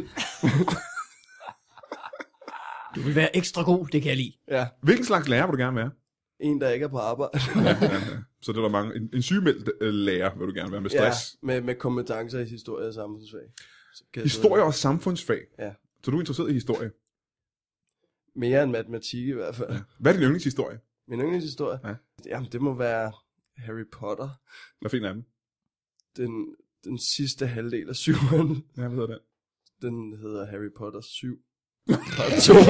Du vil være ekstra god, det kan jeg lide. Ja, Hvilken slags lærer vil du gerne være? en, der ikke er på arbejde. Ja. Så det er der mange. En sygemeldt lærer vil du gerne være med stress. Ja, med kompetencer i historie og samfundsfag. Så kan jeg Historie og samfundsfag. Ja. Så du er interesseret i historie. mere end matematik i hvert fald. Ja. Hvad er din yndlingshistorie? Min yndlingshistorie? Ja. Jamen, det må være Harry Potter. Hvad finder af dem? Den sidste halvdel af 7'eren. Ja, hvad hedder det? Den hedder Harry Potter 7. Part 2.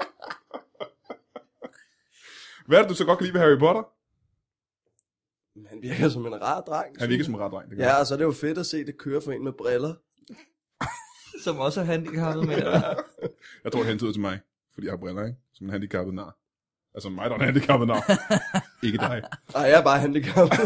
Hvad er det, du så godt kan lide ved Harry Potter? Han virker som en rar dreng. Han virker som en rar dreng. Det gør Ja, og så er det jo fedt at se det køre for en med briller. Som også er handicappet med det. Jeg tror, det hentede til mig, fordi jeg har briller, ikke? Som en handicappet nar. Altså mig, der er en handicappet nar. Ikke dig. Nej, jeg er bare handicappet.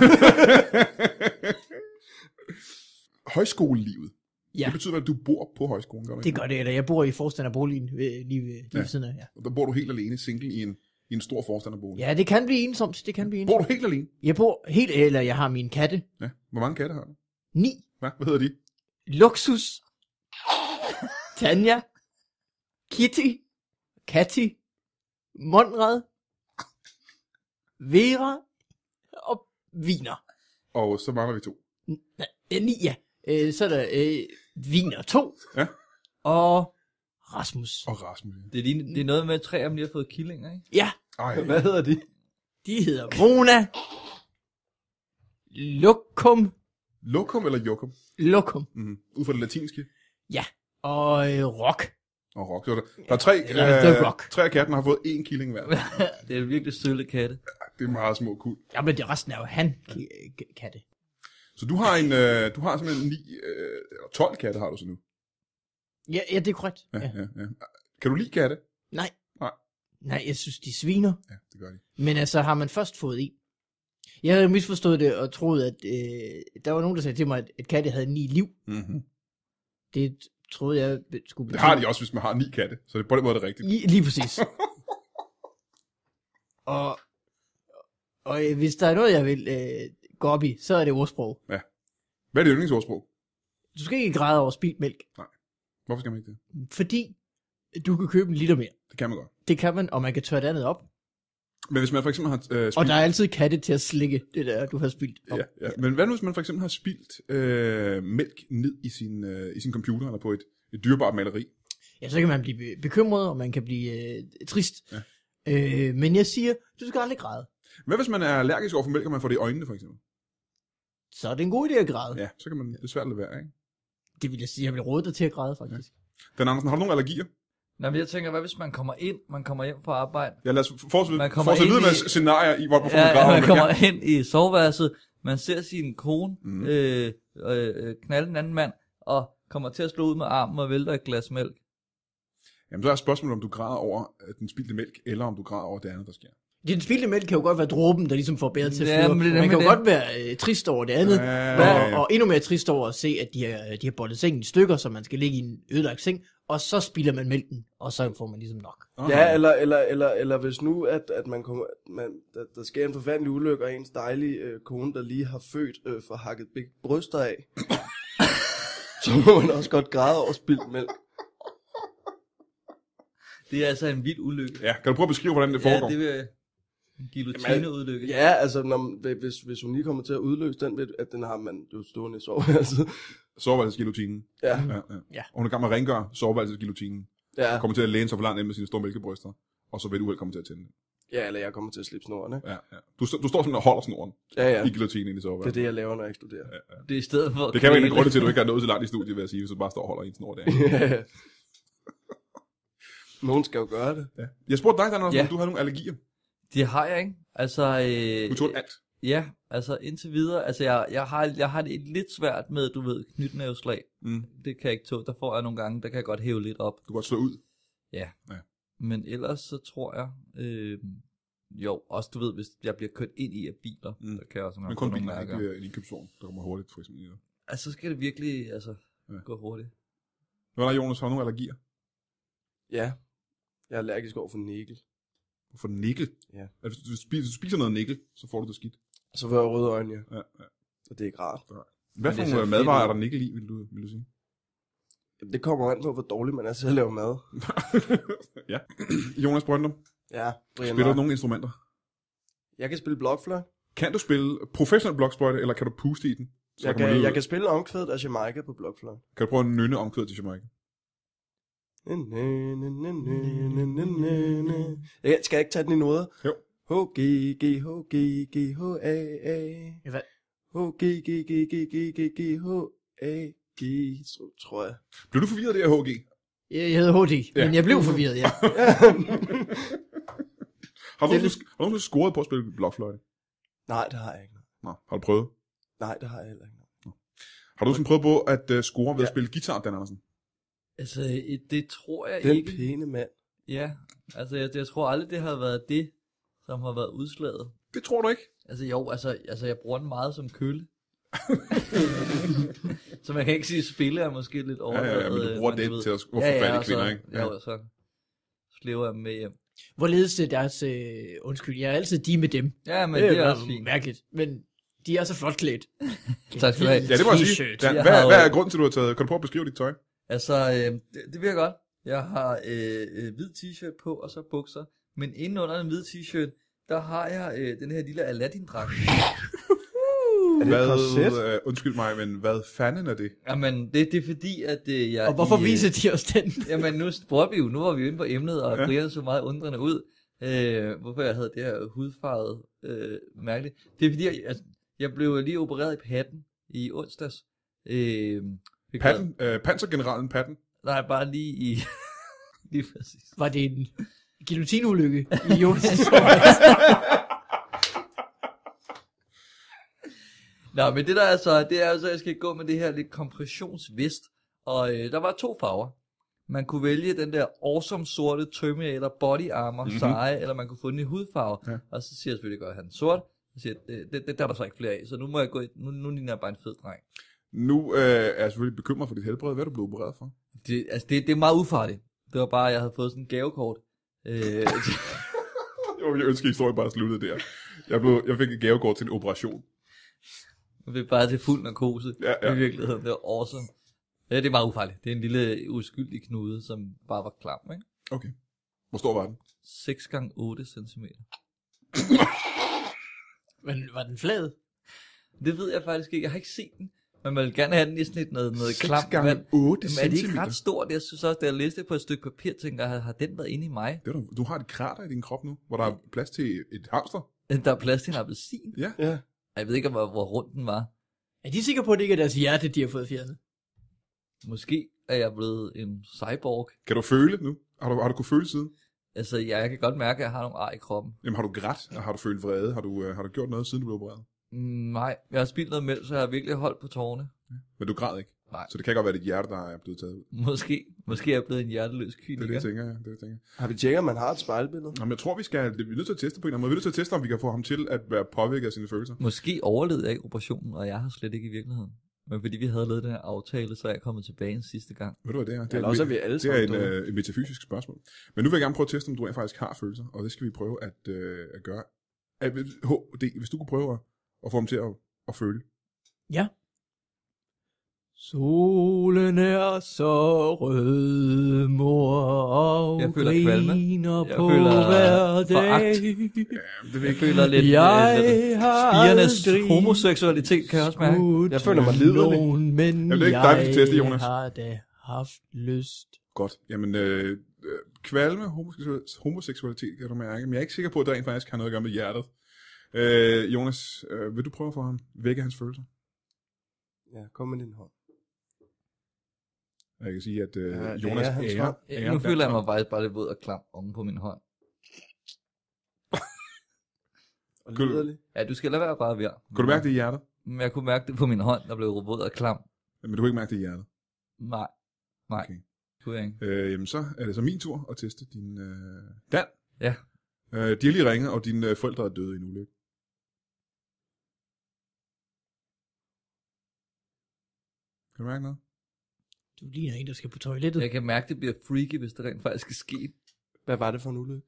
Højskolelivet. Ja. Det betyder, at du bor på højskolen, gør det Det ikke? gør det, eller jeg bor i forstanderboligen lige ved siden af, ja. Og der bor du helt alene, single i en stor forstanderbolig. Ja, det kan blive ensomt, det kan blive Bor ensomt. du helt alene? Jeg bor helt, eller jeg har mine katte. Ja. Hvor mange katte har du? 9. Hvad hedder de? Luxus. Tanja. Kitty. Katty. Monrad. Vera. Og Wiener. Og så mangler vi 2. 9, ja. Så er der Wiener 2. Ja. Og Rasmus. Og Rasmus. Det er noget med, at 3 af dem lige har fået killinger, ikke? Ja, Ej. Hvad hedder de? de hedder Mona. Lokum. Lokum eller Jokum? Lokum. Mm-hmm. Ud fra det latinske. Ja. Og Rock. Og Rock. Der er 3, Eller The Rock. 3 af kattene har fået 1 killing hver. Det er virkelig sølle katte. Det er meget små kul. Ja, men det resten er jo katte. Så du har du har simpelthen 12 katte har du så nu. Ja, det er korrekt. Ja, Ja. ja, ja. Kan du lide katte? Nej. Nej. Nej, jeg synes, de sviner. Ja, det gør de. Men altså, har man først fået en? Jeg havde misforstået det og troet, at der var nogen, der sagde til mig, at katte havde 9 liv. Mm-hmm. Det troede jeg skulle Det har de også, hvis man har 9 katte. Så det på den måde er det rigtigt. Lige præcis. og hvis der er noget, jeg vil gå op i, så er det ordsprog. Hvad er det yndlingsordsprog? Du skal ikke græde over spildt mælk, Hvorfor skal man ikke det? fordi du kan købe en liter mere. Det kan man godt. Det kan man, og man kan tørre det andet op. Men hvis man for eksempel har spildt... Og der er altid katte til at slikke det der, du har spildt op. Ja. Men hvad nu, hvis man for eksempel har spildt mælk ned i sin computer, eller på et dyrebart maleri? Ja, så kan man blive bekymret, og man kan blive trist. Ja. Men jeg siger, du skal aldrig græde. Hvad hvis man er allergisk over for mælk, og man får det i øjnene, for eksempel? Så er det en god idé at græde. Ja, så kan man... Det er svært at lade være, ikke? Det vil jeg sige, jeg vil råde dig til at græde, faktisk. Dan Andersen, har du nogle allergier? Nå, men jeg tænker, hvad hvis man kommer hjem fra arbejde? Ja, lad os Man kommer fortsætte videre ind med scenarier i, hvorfor man Ja, græder. man over kommer mælk. ind i soveværelset, man ser sin kone knalde en anden mand, og kommer til at slå ud med armen og vælter et glas mælk. Jamen, så er spørgsmålet, om du græder over den spildte mælk, eller om du græder over det andet, der sker. Den spildte mælk kan jo godt være dråben, der ligesom får bæret til at Ja, flyde. men det er Man kan jo nemlig godt være trist over det andet. Ja. Og endnu mere trist over at se, at de har boldet sengen i stykker, så man skal ligge i en ødelagt seng. Og så spilder man mælken, og så får man ligesom nok. Ja, eller hvis nu, at der sker en forfærdelig ulykke, og ens dejlige kone, der lige har født, får hakket begge bryster af, så må man også godt græde over spildt mælk. Det er altså en vild ulykke. Ja, kan du prøve at beskrive, hvordan det foregår? Ja, det vil en guillotine-ulykke. Ja, altså hvis hun lige kommer til at udløse den, ved, at den har man jo stående i soveværelset. Soveværelsesguillotinen. Ja. Ja. Og hun er i gang med at rengøre soveværelsesguillotinen. Ja. Kommer til at læne sig for langt ind med sine store mælkebryster. Og så vil du uheld komme til at tænde det. Ja, eller jeg kommer til at slippe snoren, ikke? Ja. Du står simpelthen og holder snoren Ja. i guillotinen i Det er soveværelset. det, jeg laver, når jeg eksploderer. Det er i stedet for... Det kan være en af grunde til, at du ikke har nået så langt i studiet, vil jeg sige, hvis du bare står og holder i en snor der. Ja. Nogen skal jo gøre det. Ja. Jeg spurgte dig, Dan Andersen, Ja. om du har nogle allergier. Det har jeg, ikke? Altså... Du tåler alt. Ja, altså indtil videre, altså jeg har det lidt svært med, du ved, knytnæveslag. Det kan jeg ikke tåle. Der får jeg nogle gange, der kan jeg godt hæve lidt op. Du kan godt slå ud. Ja. Ja. Men ellers så tror jeg, jo, også du ved, hvis jeg bliver kørt ind i af biler, der kan jeg også Men nok kun få nogle biler, mærker. ikke en indkøbsvogn, der kommer hurtigt, for eksempel. Altså så skal det virkelig, gå hurtigt. Hvad er der, Jonas? Har du nogle allergier? Ja. Jeg er allergisk over for nikkel. For nikkel? Ja. Altså, hvis du spiser noget nikkel, så får du det skidt. Så får jeg røde øjne, ja. Ja. Og det er ikke rart. Hvad Men for det ser nogle fedt madvarer ud. er der nikkel i, vil du sige? Jamen, det kommer an på, hvor dårligt man er til at lave mad. Ja. Jonas Brøndum, Ja, Brian spiller du Mørk. nogle instrumenter? Jeg kan spille blokfløjte. Kan du spille professionel blokfløjte, eller kan du puste i den? Så man Jeg kan spille omkvædet af Jamaica på blokfløjte. Kan du prøve at nynne omkvædet til Jamaica? Jeg skal ikke tage den i noder. Jo. H, G, G, H, G, G, H, A, A. Hvad? H, G, G, G, G, G, G, G, H, A, G, tror jeg. Blev du forvirret af det her HG? Jeg hedder HD, men jeg blev forvirret, ja. Har du nogensinde scoret på at spille blokfløjte? Nej, det har jeg ikke. Nå, har du prøvet? Nej, det har jeg heller ikke. Har du sådan prøvet på at score ved at spille guitar, Dan Andersen? Altså, det tror jeg Den ikke. pæne mand. Ja, altså jeg tror aldrig, det har været det, som har været udslaget. Det tror du ikke? Altså jo, altså jeg bruger den meget som kølle. Så man kan ikke sige, spille er måske lidt overdrevet. Ja, men du bruger det til at få fat i kvinder, ikke? Ja, og så slæver jeg dem med hjem. Hvorledes deres... undskyld, jeg er altid de med dem. Ja, men det er også fint. Mærkeligt, men de er så flot klædt. Tak skal du have. Ja, det må jeg sige. T-shirt. Dan, hvad er grunden til, at du har taget? Kan du prøve at beskrive dit tøj? Altså, det vil jeg godt. Jeg har hvid t-shirt på, og så bukser. Men inden under den hvide t-shirt, der har jeg den her lille Aladdin-dragt. Er det et korset? Undskyld mig, men hvad fanden er det? Jamen, det er fordi, at jeg... Og hvorfor viser de os den? Jamen, nu var vi jo inde på emnet, og Brian så meget undrende ud. Hvorfor jeg havde det her hudfarvet mærkeligt. Det er fordi, jeg blev lige opereret i patten i onsdags. Patten? Pansergeneralen Patten? Nej, bare lige i... lige præcis. Var det en guillotinulykke i Jonas? Nå, men det der er så, det er jo så, at jeg skal gå med det her lidt kompressionsvest. Og der var 2 farver. Man kunne vælge den der awesome sorte Terminator body armor seje, eller man kunne få den i hudfarve. Ja. Og så siger jeg selvfølgelig godt, at han er sort. Så siger jeg, det der er der så ikke flere af, så nu må jeg gå i, nu ligner jeg bare en fed dreng. Nu er jeg selvfølgelig bekymret for dit helbred. Hvad er du blevet opereret for? Det er meget ufarligt. Det var bare, at jeg havde fået sådan en gavekort. Jeg ønsker, historien bare sluttede der. Jeg fik et gavekort til en operation. Jeg fik bare til fuld narkose. Ja. I virkeligheden, det var awesome. Ja, det er meget ufarligt. Det er en lille uskyldig knude, som bare var klam, ikke? Okay. Hvor stor var den? 6x8 cm. Men var den flad? Det ved jeg faktisk ikke. Jeg har ikke set den. Men man vil gerne have den i sådan noget klam. 6x8 cm. Er det ikke ret stort? Jeg synes også, da jeg læste på et stykke papir, tænker jeg, har den været inde i mig? Du har et krater i din krop nu, hvor der er plads til et hamster. Der er plads til en appelsin? Ja. Jeg ved ikke, hvor rund den var. Er de sikre på, at det ikke er deres hjerte, de har fået fjernet? Måske er jeg blevet en cyborg. Kan du føle nu? Har du kunnet føle siden? Altså, jeg kan godt mærke, at jeg har nogle ar i kroppen. Jamen, har du grædt? Har du følt vrede? Har du gjort noget, siden du blev opereret? Nej, jeg har spildt noget mælk, så jeg har virkelig holdt på tårerne. Ja. Men du græd ikke? Nej. Så det kan godt være dit hjerte, der er blevet taget ud? Måske er jeg blevet en hjerteløs kyniker. Det er det, jeg tænker. Har vi tjekket, om man har et spejlbillede? Jamen, jeg tror, vi er nødt til at teste på en eller anden måde. Vi er nødt til at teste, om vi kan få ham til at være påvirket af sine følelser. Måske overlevede jeg ikke operationen, og jeg har slet ikke i virkeligheden. Men fordi vi havde lavet den her aftale, så er jeg kommet tilbage en sidste gang. Ved du hvad det er? Eller også er vi alle sammen. Det er et metafysisk spørgsmål. Men nu vil jeg gerne prøve at teste, om du rent faktisk har følelser, og det skal vi prøve at gøre. Hvis du kunne prøve at få ham til at føle. Ja. Solen er så rød, mor, og jeg føler kvalme. griner Jeg på føler hver dag. Jeg føler lidt spirernes homoseksualitet, kan jeg også mærke. Jeg føler mig liderlig. Men det er ikke dig, vi skal teste, Jonas. har da haft lyst. Godt. Jamen, kvalme, homoseksualitet kan du mærke, men jeg er ikke sikker på, at det rent faktisk har noget at gøre med hjertet. Jonas, vil du prøve at få ham vække hans følelser? Ja, kom med din hånd. Jeg kan sige, at Jonas ærer. Nu føler jeg mig faktisk bare lidt våd og klam oven på min hånd. Og liderlig. Ja, du skal lade være bare ved. Kunne du mærke det i hjertet? Jeg kunne mærke det på min hånd, der blev våd og klam. Men du kunne ikke mærke det i hjertet? Nej. Okay. Kunne jeg ikke. Jamen så er det så min tur at teste din Dan. Ja. De har lige ringet, og dine forældre er døde i en ulykke. Kan du mærke noget? Du ligner en, der skal på toilettet. Jeg kan mærke, det bliver freaky, hvis det rent faktisk er sket. Hvad var det for en ulykke?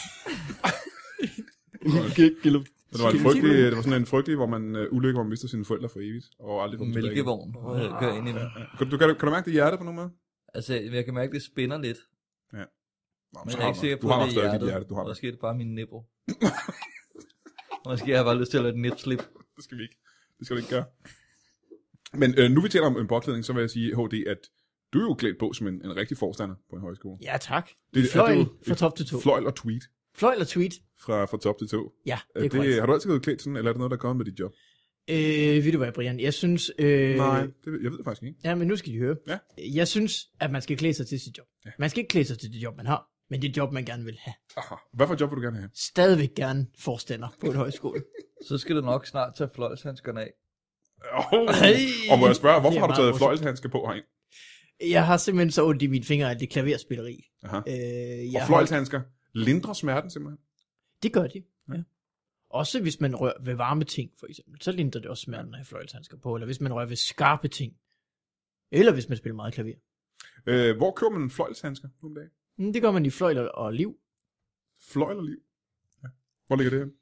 Det var sådan en frygtelig, hvor man ulykke, hvor man mister sine forældre for evigt. Og aldrig får dem tilbage. Mælkevogn. Kører ind i den. Kan du mærke det i hjertet på nogen måde? Altså, jeg kan mærke, det spænder lidt. Ja. Nå, men jeg er ikke sikker på, at det er hjertet. Måske er det bare min nipple. Måske har jeg bare lyst til at lade et nip slip. Det skal vi ikke. Det skal du ikke gøre. Men nu vi taler om en påklædning, så vil jeg sige, HD, at du er jo klædt på som en rigtig forstander på en højskole. Ja, tak. Fløjl fra top til tå. Fløjl og tweet. Fløjl og tweet. Fra top til tå. Ja, det er korrekt. Har du altid været klædt sådan, eller er det noget, der er kommet med dit job? Ved du hvad, Brian? Jeg synes... Nej, jeg ved det faktisk ikke. Ja, men nu skal de høre. Ja. Jeg synes, at man skal klæde sig til sit job. Ja. Man skal ikke klæde sig til det job, man har, men det job, man gerne vil have. Aha. Hvad for job vil du gerne have? Stadigvæk gerne forstander på en højskole. Så skal du nok snart tage fløjlshandskerne af. Og må jeg spørge, hvorfor Det er har du meget taget morsomt. fløjlshandsker på herinde? Jeg har simpelthen så ondt i mine fingre af det klaverspilleri. Aha. Jeg Og fløjlshandsker lindrer smerten simpelthen? Det gør de, ja. Også hvis man rører ved varme ting, for eksempel, så lindrer det også smerten at have fløjlshandsker på, eller hvis man rører ved skarpe ting, eller hvis man spiller meget klaver. Hvor køber man fløjlshandsker nu om dagen? Det gør man i Fløjl og Liv. Fløjl og liv? Ja. Hvor ligger det her?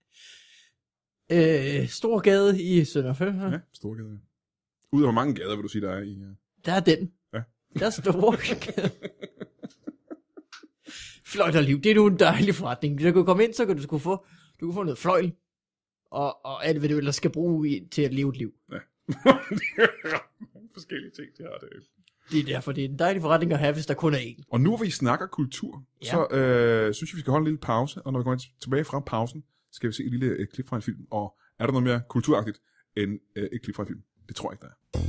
Storgade i Sønderfælde. Ja, Storgade. Ud af hvor mange gader vil du sige, der er i? Der er den. Ja. Der er Storgade. Fløjl og Liv, det er nu en dejlig forretning. Du kan komme ind, så kan du få noget fløjl, og alt hvad du ellers skal bruge til at leve et liv. Ja. Forskellige ting, det har det. Det er derfor, det er en dejlig forretning at have, hvis der kun er én. Og nu hvor vi snakker kultur, Ja. så synes jeg, vi skal holde en lille pause. Og når vi kommer tilbage fra pausen, skal vi se et lille klip fra en film. Og er der noget mere kulturagtigt end et klip fra en film? Det tror jeg ikke, der er.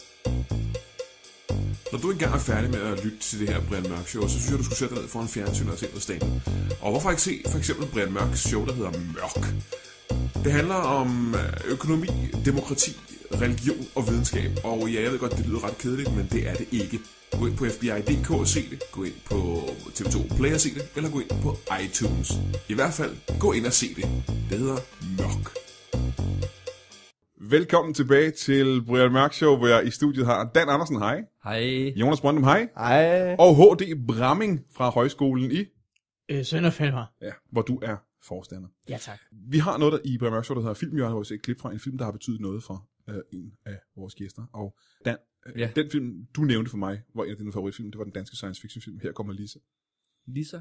Når du engang er færdig med at lytte til det her Brian Mørk Show, så synes jeg, du skulle sætte dig ned foran fjernsyn og se noget stand. Og hvorfor ikke se for eksempel Brian Mørks show, der hedder Mørk? Det handler om økonomi, demokrati, religion og videnskab. Og ja, jeg ved godt, det lyder ret kedeligt, men det er det ikke. Gå ind på FBI.dk og se det. Gå ind på TV2 Play og se det. Eller gå ind på iTunes. I hvert fald, gå ind og se det. Det hedder Mørk. Velkommen tilbage til Brian Mørk Show, hvor jeg i studiet har Dan Andersen, hej. Hej. Jonas Brøndum, hej. Hej. Og H.D. Bramming fra Højskolen i, Sønderfælde. ja, hvor du er forstander. Ja, tak. Vi har noget der i Brian Mørk Show, der hedder Filmhjørnet, hvor vi ser et klip fra en film, der har betydet noget for en af vores gæster. Og Dan, Ja. den film, du nævnte for mig, var en af dine favoritfilm, det var den danske science fiction film. Her kommer Lisa. Lisa?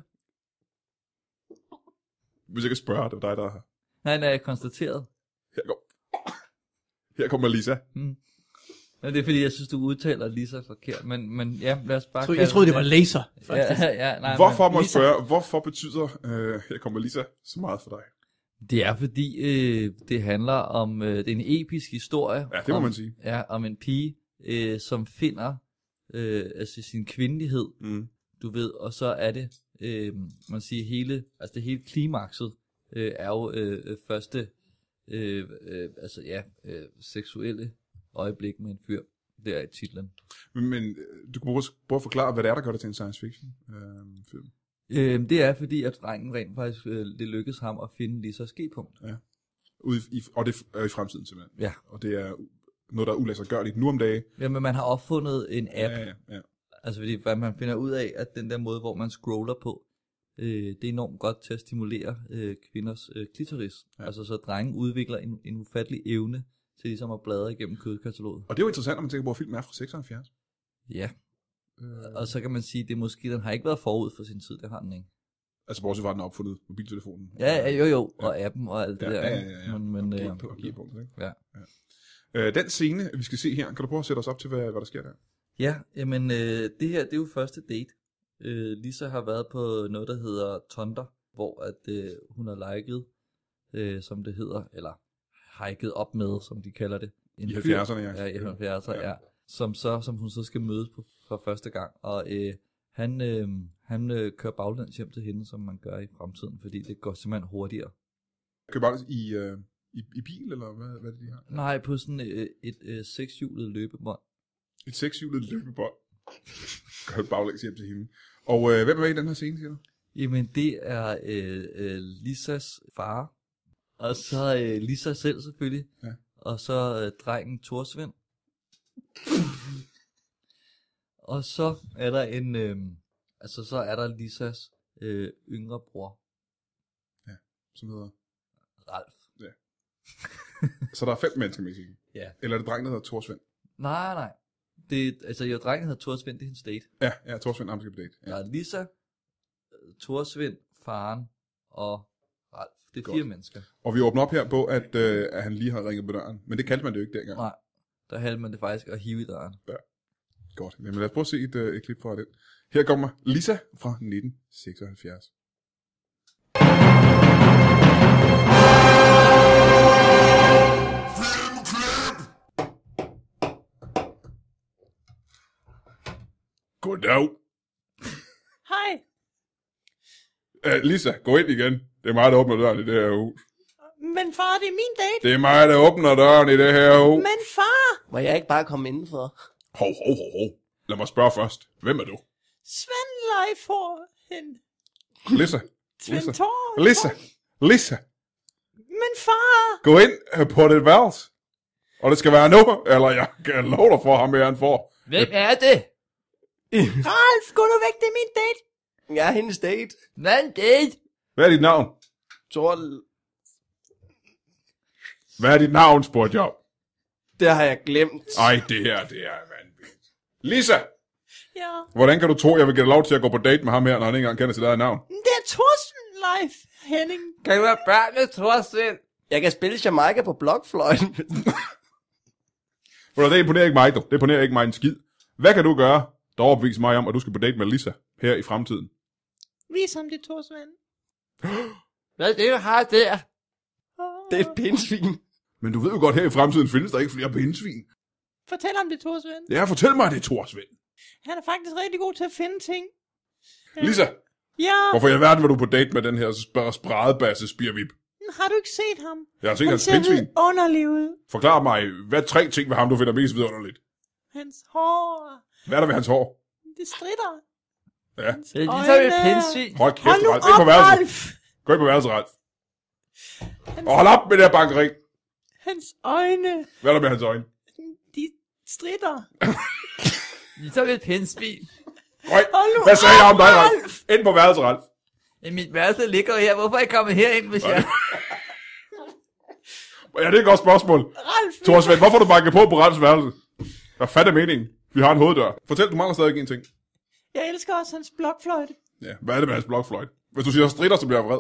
Hvis jeg kan spørge, det var dig, der har... Nej, konstateret. Her kommer Lisa. Men det er fordi, jeg synes, du udtaler Lisa forkert. Men ja, lad os bare Jeg troede, det var laser. Nej, Hvorfor, men må jeg Lisa, spørge, hvorfor betyder her kommer Lisa så meget for dig? det er fordi, det handler om, det er en episk historie. Ja, det må man sige. Ja, om en pige, som finder altså sin kvindelighed, du ved, og så er det, man siger, det hele klimakset er jo første, seksuelle øjeblik med en fyr. Det er i titlen. Men du kan prøve at forklare, hvad det er, der gør det til en science fiction film. Det er fordi, at drengen rent faktisk, det lykkedes ham at finde Lisas G-punkt. Ja. Og det er i fremtiden simpelthen. Ja. Og det er noget, der er uladsiggørligt nu om dagen. Jamen, man har opfundet en app. Ja. Altså, fordi man finder ud af, at den der måde, hvor man scroller på, det er enormt godt til at stimulere kvinders klitoris. Ja. Altså, så drengen udvikler en ufattelig evne til ligesom at bladre igennem kødkataloget. Og det er jo interessant, når man tænker på, at filmen er fra 76. Ja. Og så kan man sige, det måske, den har ikke været forud for sin tid, det har den ikke. Altså, bortset fra, den har opfundet mobiltelefonen. Jo, og appen og alt det der. Ja. Men, og G-punktet, ikke? Ja. Den scene, vi skal se her, kan du prøve at sætte os op til, hvad der sker der? Ja, jamen det her, det er jo første date. Lisa har været på noget, der hedder Thunder, hvor at hun har liket, som det hedder, eller hiket op med, som de kalder det. I 70'erne, ja. Ja, i 70'erne, ja. Som hun så skal mødes på for første gang. Og han kører baglæns hjem til hende, som man gør i fremtiden, fordi det går simpelthen hurtigere. Kører bare i bil, eller hvad er det, de har? Nej, på sådan et sekshjulet løbebånd. Et sekshjulet løbebånd. Kører baglæns hjem til hende. Og hvem er i den her scene, siger du? Jamen, det er Lisas far, og så Lisa selv selvfølgelig, ja. Og så drengen Torsvind. Og så er der så er der Lisas yngre bror. Ja, som hedder? Ralf. Ja. Så der er 5 mennesker med i scenen? Ja. Eller er det drengen, der hedder Torsvind? Nej. Drengen hedder Torsvind, det er hendes date. Ja, Torsvind er måske på date. Ja. Der er Lisa, Torsvind, faren og Ralf. Det er Godt. 4 mennesker. Og vi åbner op her på, at han lige har ringet på døren. Men det kaldte man det jo ikke dengang. Nej, der havde man det faktisk at hive i døren. Ja. Godt. Jamen lad os prøve at se et klip fra den. Her kommer Lisa fra 1976. Goddag. Hej. Lisa, gå ind igen. Det er mig, der åbner døren i det her hus. Men far, det er min date. Det er mig, der åbner døren i det her hus. Men far! Må jeg ikke bare komme indenfor? Hov. Lad mig spørge først. Hvem er du? Svend Leif Horhen. Lisa. Svend Thor. Lisa. Men far! Gå ind på dit værelse. Og det skal være nu, eller jeg kan love dig for ham, mere han får. Hvem er det? Ralf, gå nu væk, det er min date. Jeg er hendes date. Hvad er det? Hvad er dit navn? Hvad er dit navn, spurgte jeg. Det har jeg glemt. Ej, det her er vanvittigt. Lisa, Ja. hvordan kan du tro, jeg vil give dig lov til at gå på date med ham her, når han ikke engang kender sit eget navn? Det er Thorsten Leif Henning. Kan du være børnene, Thorsten? Jeg kan spille Jamaica på blokfløjten. For det imponerer ikke mig, dog. Det imponerer ikke mig en skid. Hvad kan du gøre, der overbeviser mig om, at du skal på date med Lisa her i fremtiden? Vis ham det, Thorsten. Hvad er det, du har der? Det er et pindsvin. Men du ved jo godt, her i fremtiden findes der ikke flere pindsvin. Fortæl ham det, Thorsten. Ja, fortæl mig det, Thorsvend. Han er faktisk rigtig god til at finde ting. Lisa, Ja, hvorfor i alverden var du på date med den her spradebasse spirvip? har du ikke set ham? Jeg har set Han hans ser pindsvin. vidunderlig ud. Forklar mig, hvad 3 ting ved ham, du finder mest vidunderligt? Hans hår, Hvad er der ved hans hår? det stritter. Ja, Det er ligesom et pindsvin. hold kæft, Hold nu Ralf. Ind på op, værelset. Ralf. Gå ind på værelset, Ralf. Og hold op med det her bankeri. Hans øjne, Hvad er der med hans øjne? de stritter. Ligesom et pindsvin. Hold nu Hvad sagde jeg om dig, op, Ralf? Ind på værelset, Ralf. Mit værelse ligger jo her. Hvorfor er I kommet herind, hvis jeg... Ja, det er et godt spørgsmål. Ralf, Thorsvend, hvorfor du banker på Ralfs værelse? Hvad fanden er meningen? Vi har en hoveddør. Fortæl, du mangler stadig en ting. jeg elsker også hans blokfløjte. Ja, hvad er det med hans blokfløjte? Hvis du siger stritter, så bliver jeg vred.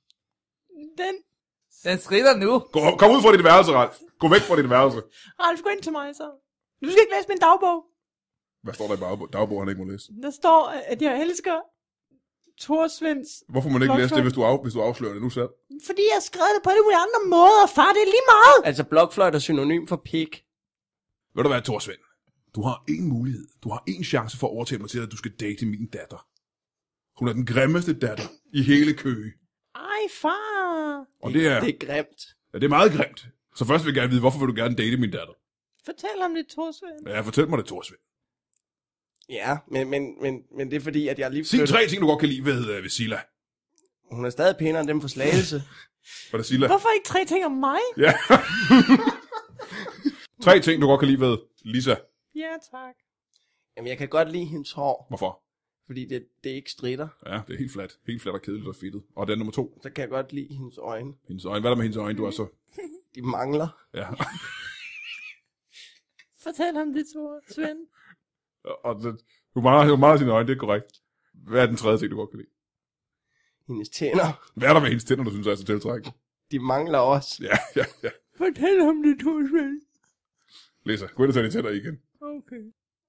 Den strider nu. Kom ud fra dit værelse, Ralf. Gå væk fra dit værelse. Ralf, gå ind til mig så. Du skal ikke læse min dagbog. Hvad står der i dagbog, han ikke må læse? Der står, at jeg elsker Thorsvends. Hvorfor må man ikke læse det, hvis du afslører det nu selv? Fordi jeg har skrevet det på alle mulige andre måder. Far, det er lige meget. Altså, blokfløjt er synonym for pik. Ved du hvad, Thorsvend? Du har en mulighed. Du har en chance for at overtale mig til, at du skal date min datter. Hun er den grimmeste datter i hele Køge. Ej, far. Og det er, Det er grimt. ja, det er meget grimt. Så først vil jeg gerne vide, hvorfor vil du gerne date min datter? Fortæl om det, Thorsvend. Ja, fortæl mig det, Thorsvend. Ja, men det er fordi, at jeg lige Sig flyttede. 3 ting, du godt kan lide ved Silla. Hun er stadig pænere end dem for Slagelse. Hvad er Silla? Hvorfor ikke 3 ting om mig? Ja. 3 ting, du godt kan lide ved Lisa. Ja, tak. Jamen, jeg kan godt lide hendes hår, Hvorfor? fordi det ikke stritter. Ja, det er helt fladt. Helt fladt og kedeligt og fedtet. Og den nummer 2. Så kan jeg godt lide hendes øjne. Hendes øjne. Hvad er der med hendes øjne, du er så? De mangler. Ja. Fortæl om det, Thorsvend. Og det, du mangler sine øjne, det er korrekt. Hvad er den 3. ting, du godt kan lide? Hendes tænder, Hvad er der med hendes tænder, du synes er så tiltrækkende? de mangler også. Ja. Fortæl om det, Thorsvend. Lisa, gå ind og tage dine tænder igen. Okay.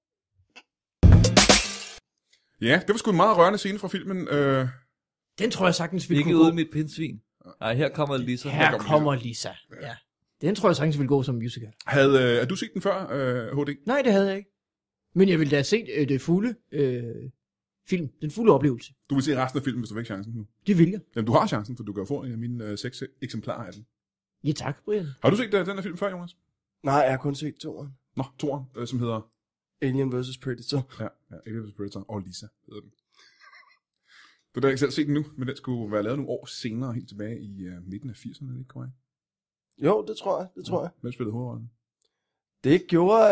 Ja, det var sgu en meget rørende scene fra filmen. Den tror jeg sagtens ville Ikke kunne gå. uden mit pindsvin. Nej, her kommer Lisa. Her kommer Lisa. Ja. Den tror jeg sagtens ville gå som musical. Har du set den før, HD? Nej, det havde jeg ikke. Men jeg ville da have set det fulde film. Den fulde oplevelse. Du vil se resten af filmen, hvis du fik chancen nu. Det vil jeg. Jamen, du har chancen, for du kan jo få en af mine 6 eksemplarer af den. Ja, tak, Brian. Har du set den her film før, Jonas? Nej, jeg har kun set 2'eren. Nå, toren, som hedder... Alien vs. Predator. Ja, Alien vs. Predator og Lisa hedder den. Du har ikke selv set den nu, men den skulle være lavet nogle år senere, helt tilbage i midten af 80'erne, er det ikke korrekt? Jo, det tror jeg. Hvem spillede hovedrollen? Det gjorde,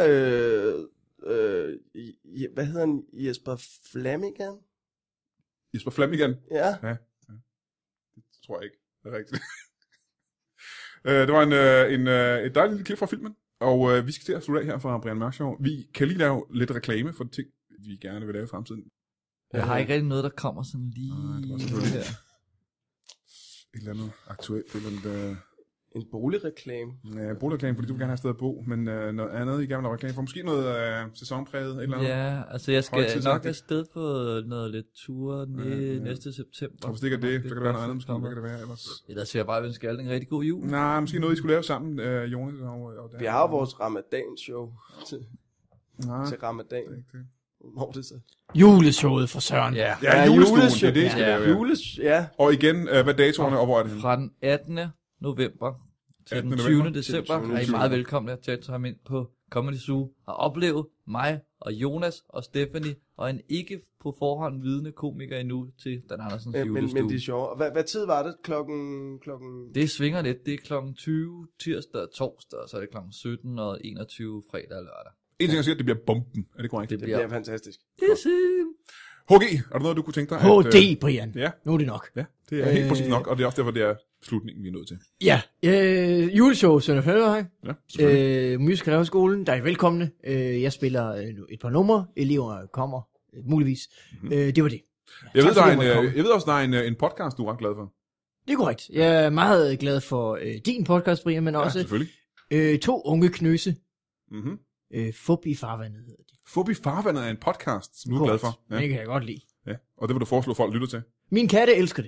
hvad hedder han? Jesper Flanagan? Jesper Flanagan? Ja. Det tror jeg ikke. Det er rigtigt. Det var et dejligt lille klip fra filmen, og vi skal til at slutte af her fra Brian Mørk Show. Vi kan lige lave lidt reklame for ting, vi gerne vil lave i fremtiden. Jeg har ikke rigtig noget, der kommer sådan lige det var selvfølgelig her. Et eller andet aktuelt, et eller andet... En boligreklame. Ja, boligreklame, fordi du vil gerne have et sted at bo, men noget andet, I gerne vil have reklame for. Måske noget sæsonpræget, et eller andet. Ja, altså jeg skal Højtidsagtigt. nok afsted på noget lidt ture næste september. Og hvis det ikke er det, så kan det være noget andet, måske. Hvad kan det være ellers? Ellers vil jeg bare ønske alle en rigtig god jul. Nej, måske noget, I skulle lave sammen, Jonas og Vi har vores Ramadan-show til Ramadan. Det. Hvor det så? Juleshowet for Søren. Ja. Ja, julestuen, det er det, I skal Ja. lave. Ja. Ja. Og igen, hvad er datoerne, og hvor er det henne? Fra den 18. november til 18. den 20. november. december. Til den 20. Er I meget velkomne til at tage ham ind på Comedy Zoo og opleve mig og Jonas og Stephanie og en ikke på forhånd vidende komiker endnu til Dan Andersens julestue. Men det er sjovt. Hvad tid var det? Klokken... Det svinger lidt. Det er klokken 20 tirsdag og torsdag, og så er det klokken 17 og 21 fredag og lørdag. En ting er sikkert, det bliver bomben. Er det korrekt? Det Det bliver bliver fantastisk. HG, er der noget, du kunne tænke dig? HD, Brian. Ja. Nu er det nok. Ja, det er helt præcis nok, og det er også derfor, det er slutningen, vi er nødt til. Ja, juleshow Sønder Fælderhøj. Ja, selvfølgelig. Musical Højskolen, der er velkomne. Jeg spiller et par numre. Elever kommer muligvis. Det var det. Jeg ved, tak, fordi der er jeg måtte jeg ved også, der er en podcast, du er ret glad for. Det er korrekt. Jeg er meget glad for din podcast, Brian, men Ja, også selvfølgelig. 2 unge knøse. Mm-hmm. Fup i farvandet hedder de. Fubi Farvandet er en podcast, som du er glad for. Ja. Det kan jeg godt lide. Ja. Og det vil du foreslå, at folk lytter til. Min katte elsker det.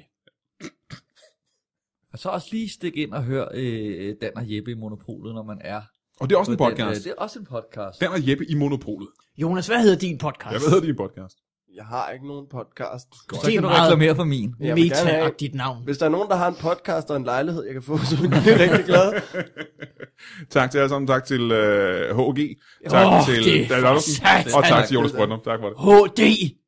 Og så også lige stikke ind og høre Dan og Jeppe i Monopolet, når man er... Og det er også en på podcast. det er også en podcast. Dan og Jeppe i Monopolet. Jonas, hvad hedder din podcast? Jeg ved, det er en podcast. Jeg har ikke nogen podcast. Så Det er kan du meget- reklamere for min. Jeg vil gerne have- Meta-agtigt navn. Hvis der er nogen, der har en podcast og en lejlighed, jeg kan få, så er jeg rigtig glad. Tak til jer sammen. Tak til HG. Tak til det er Dan Andersen. for satan. Og tak til Jonas Brøndum. Tak for det. HD!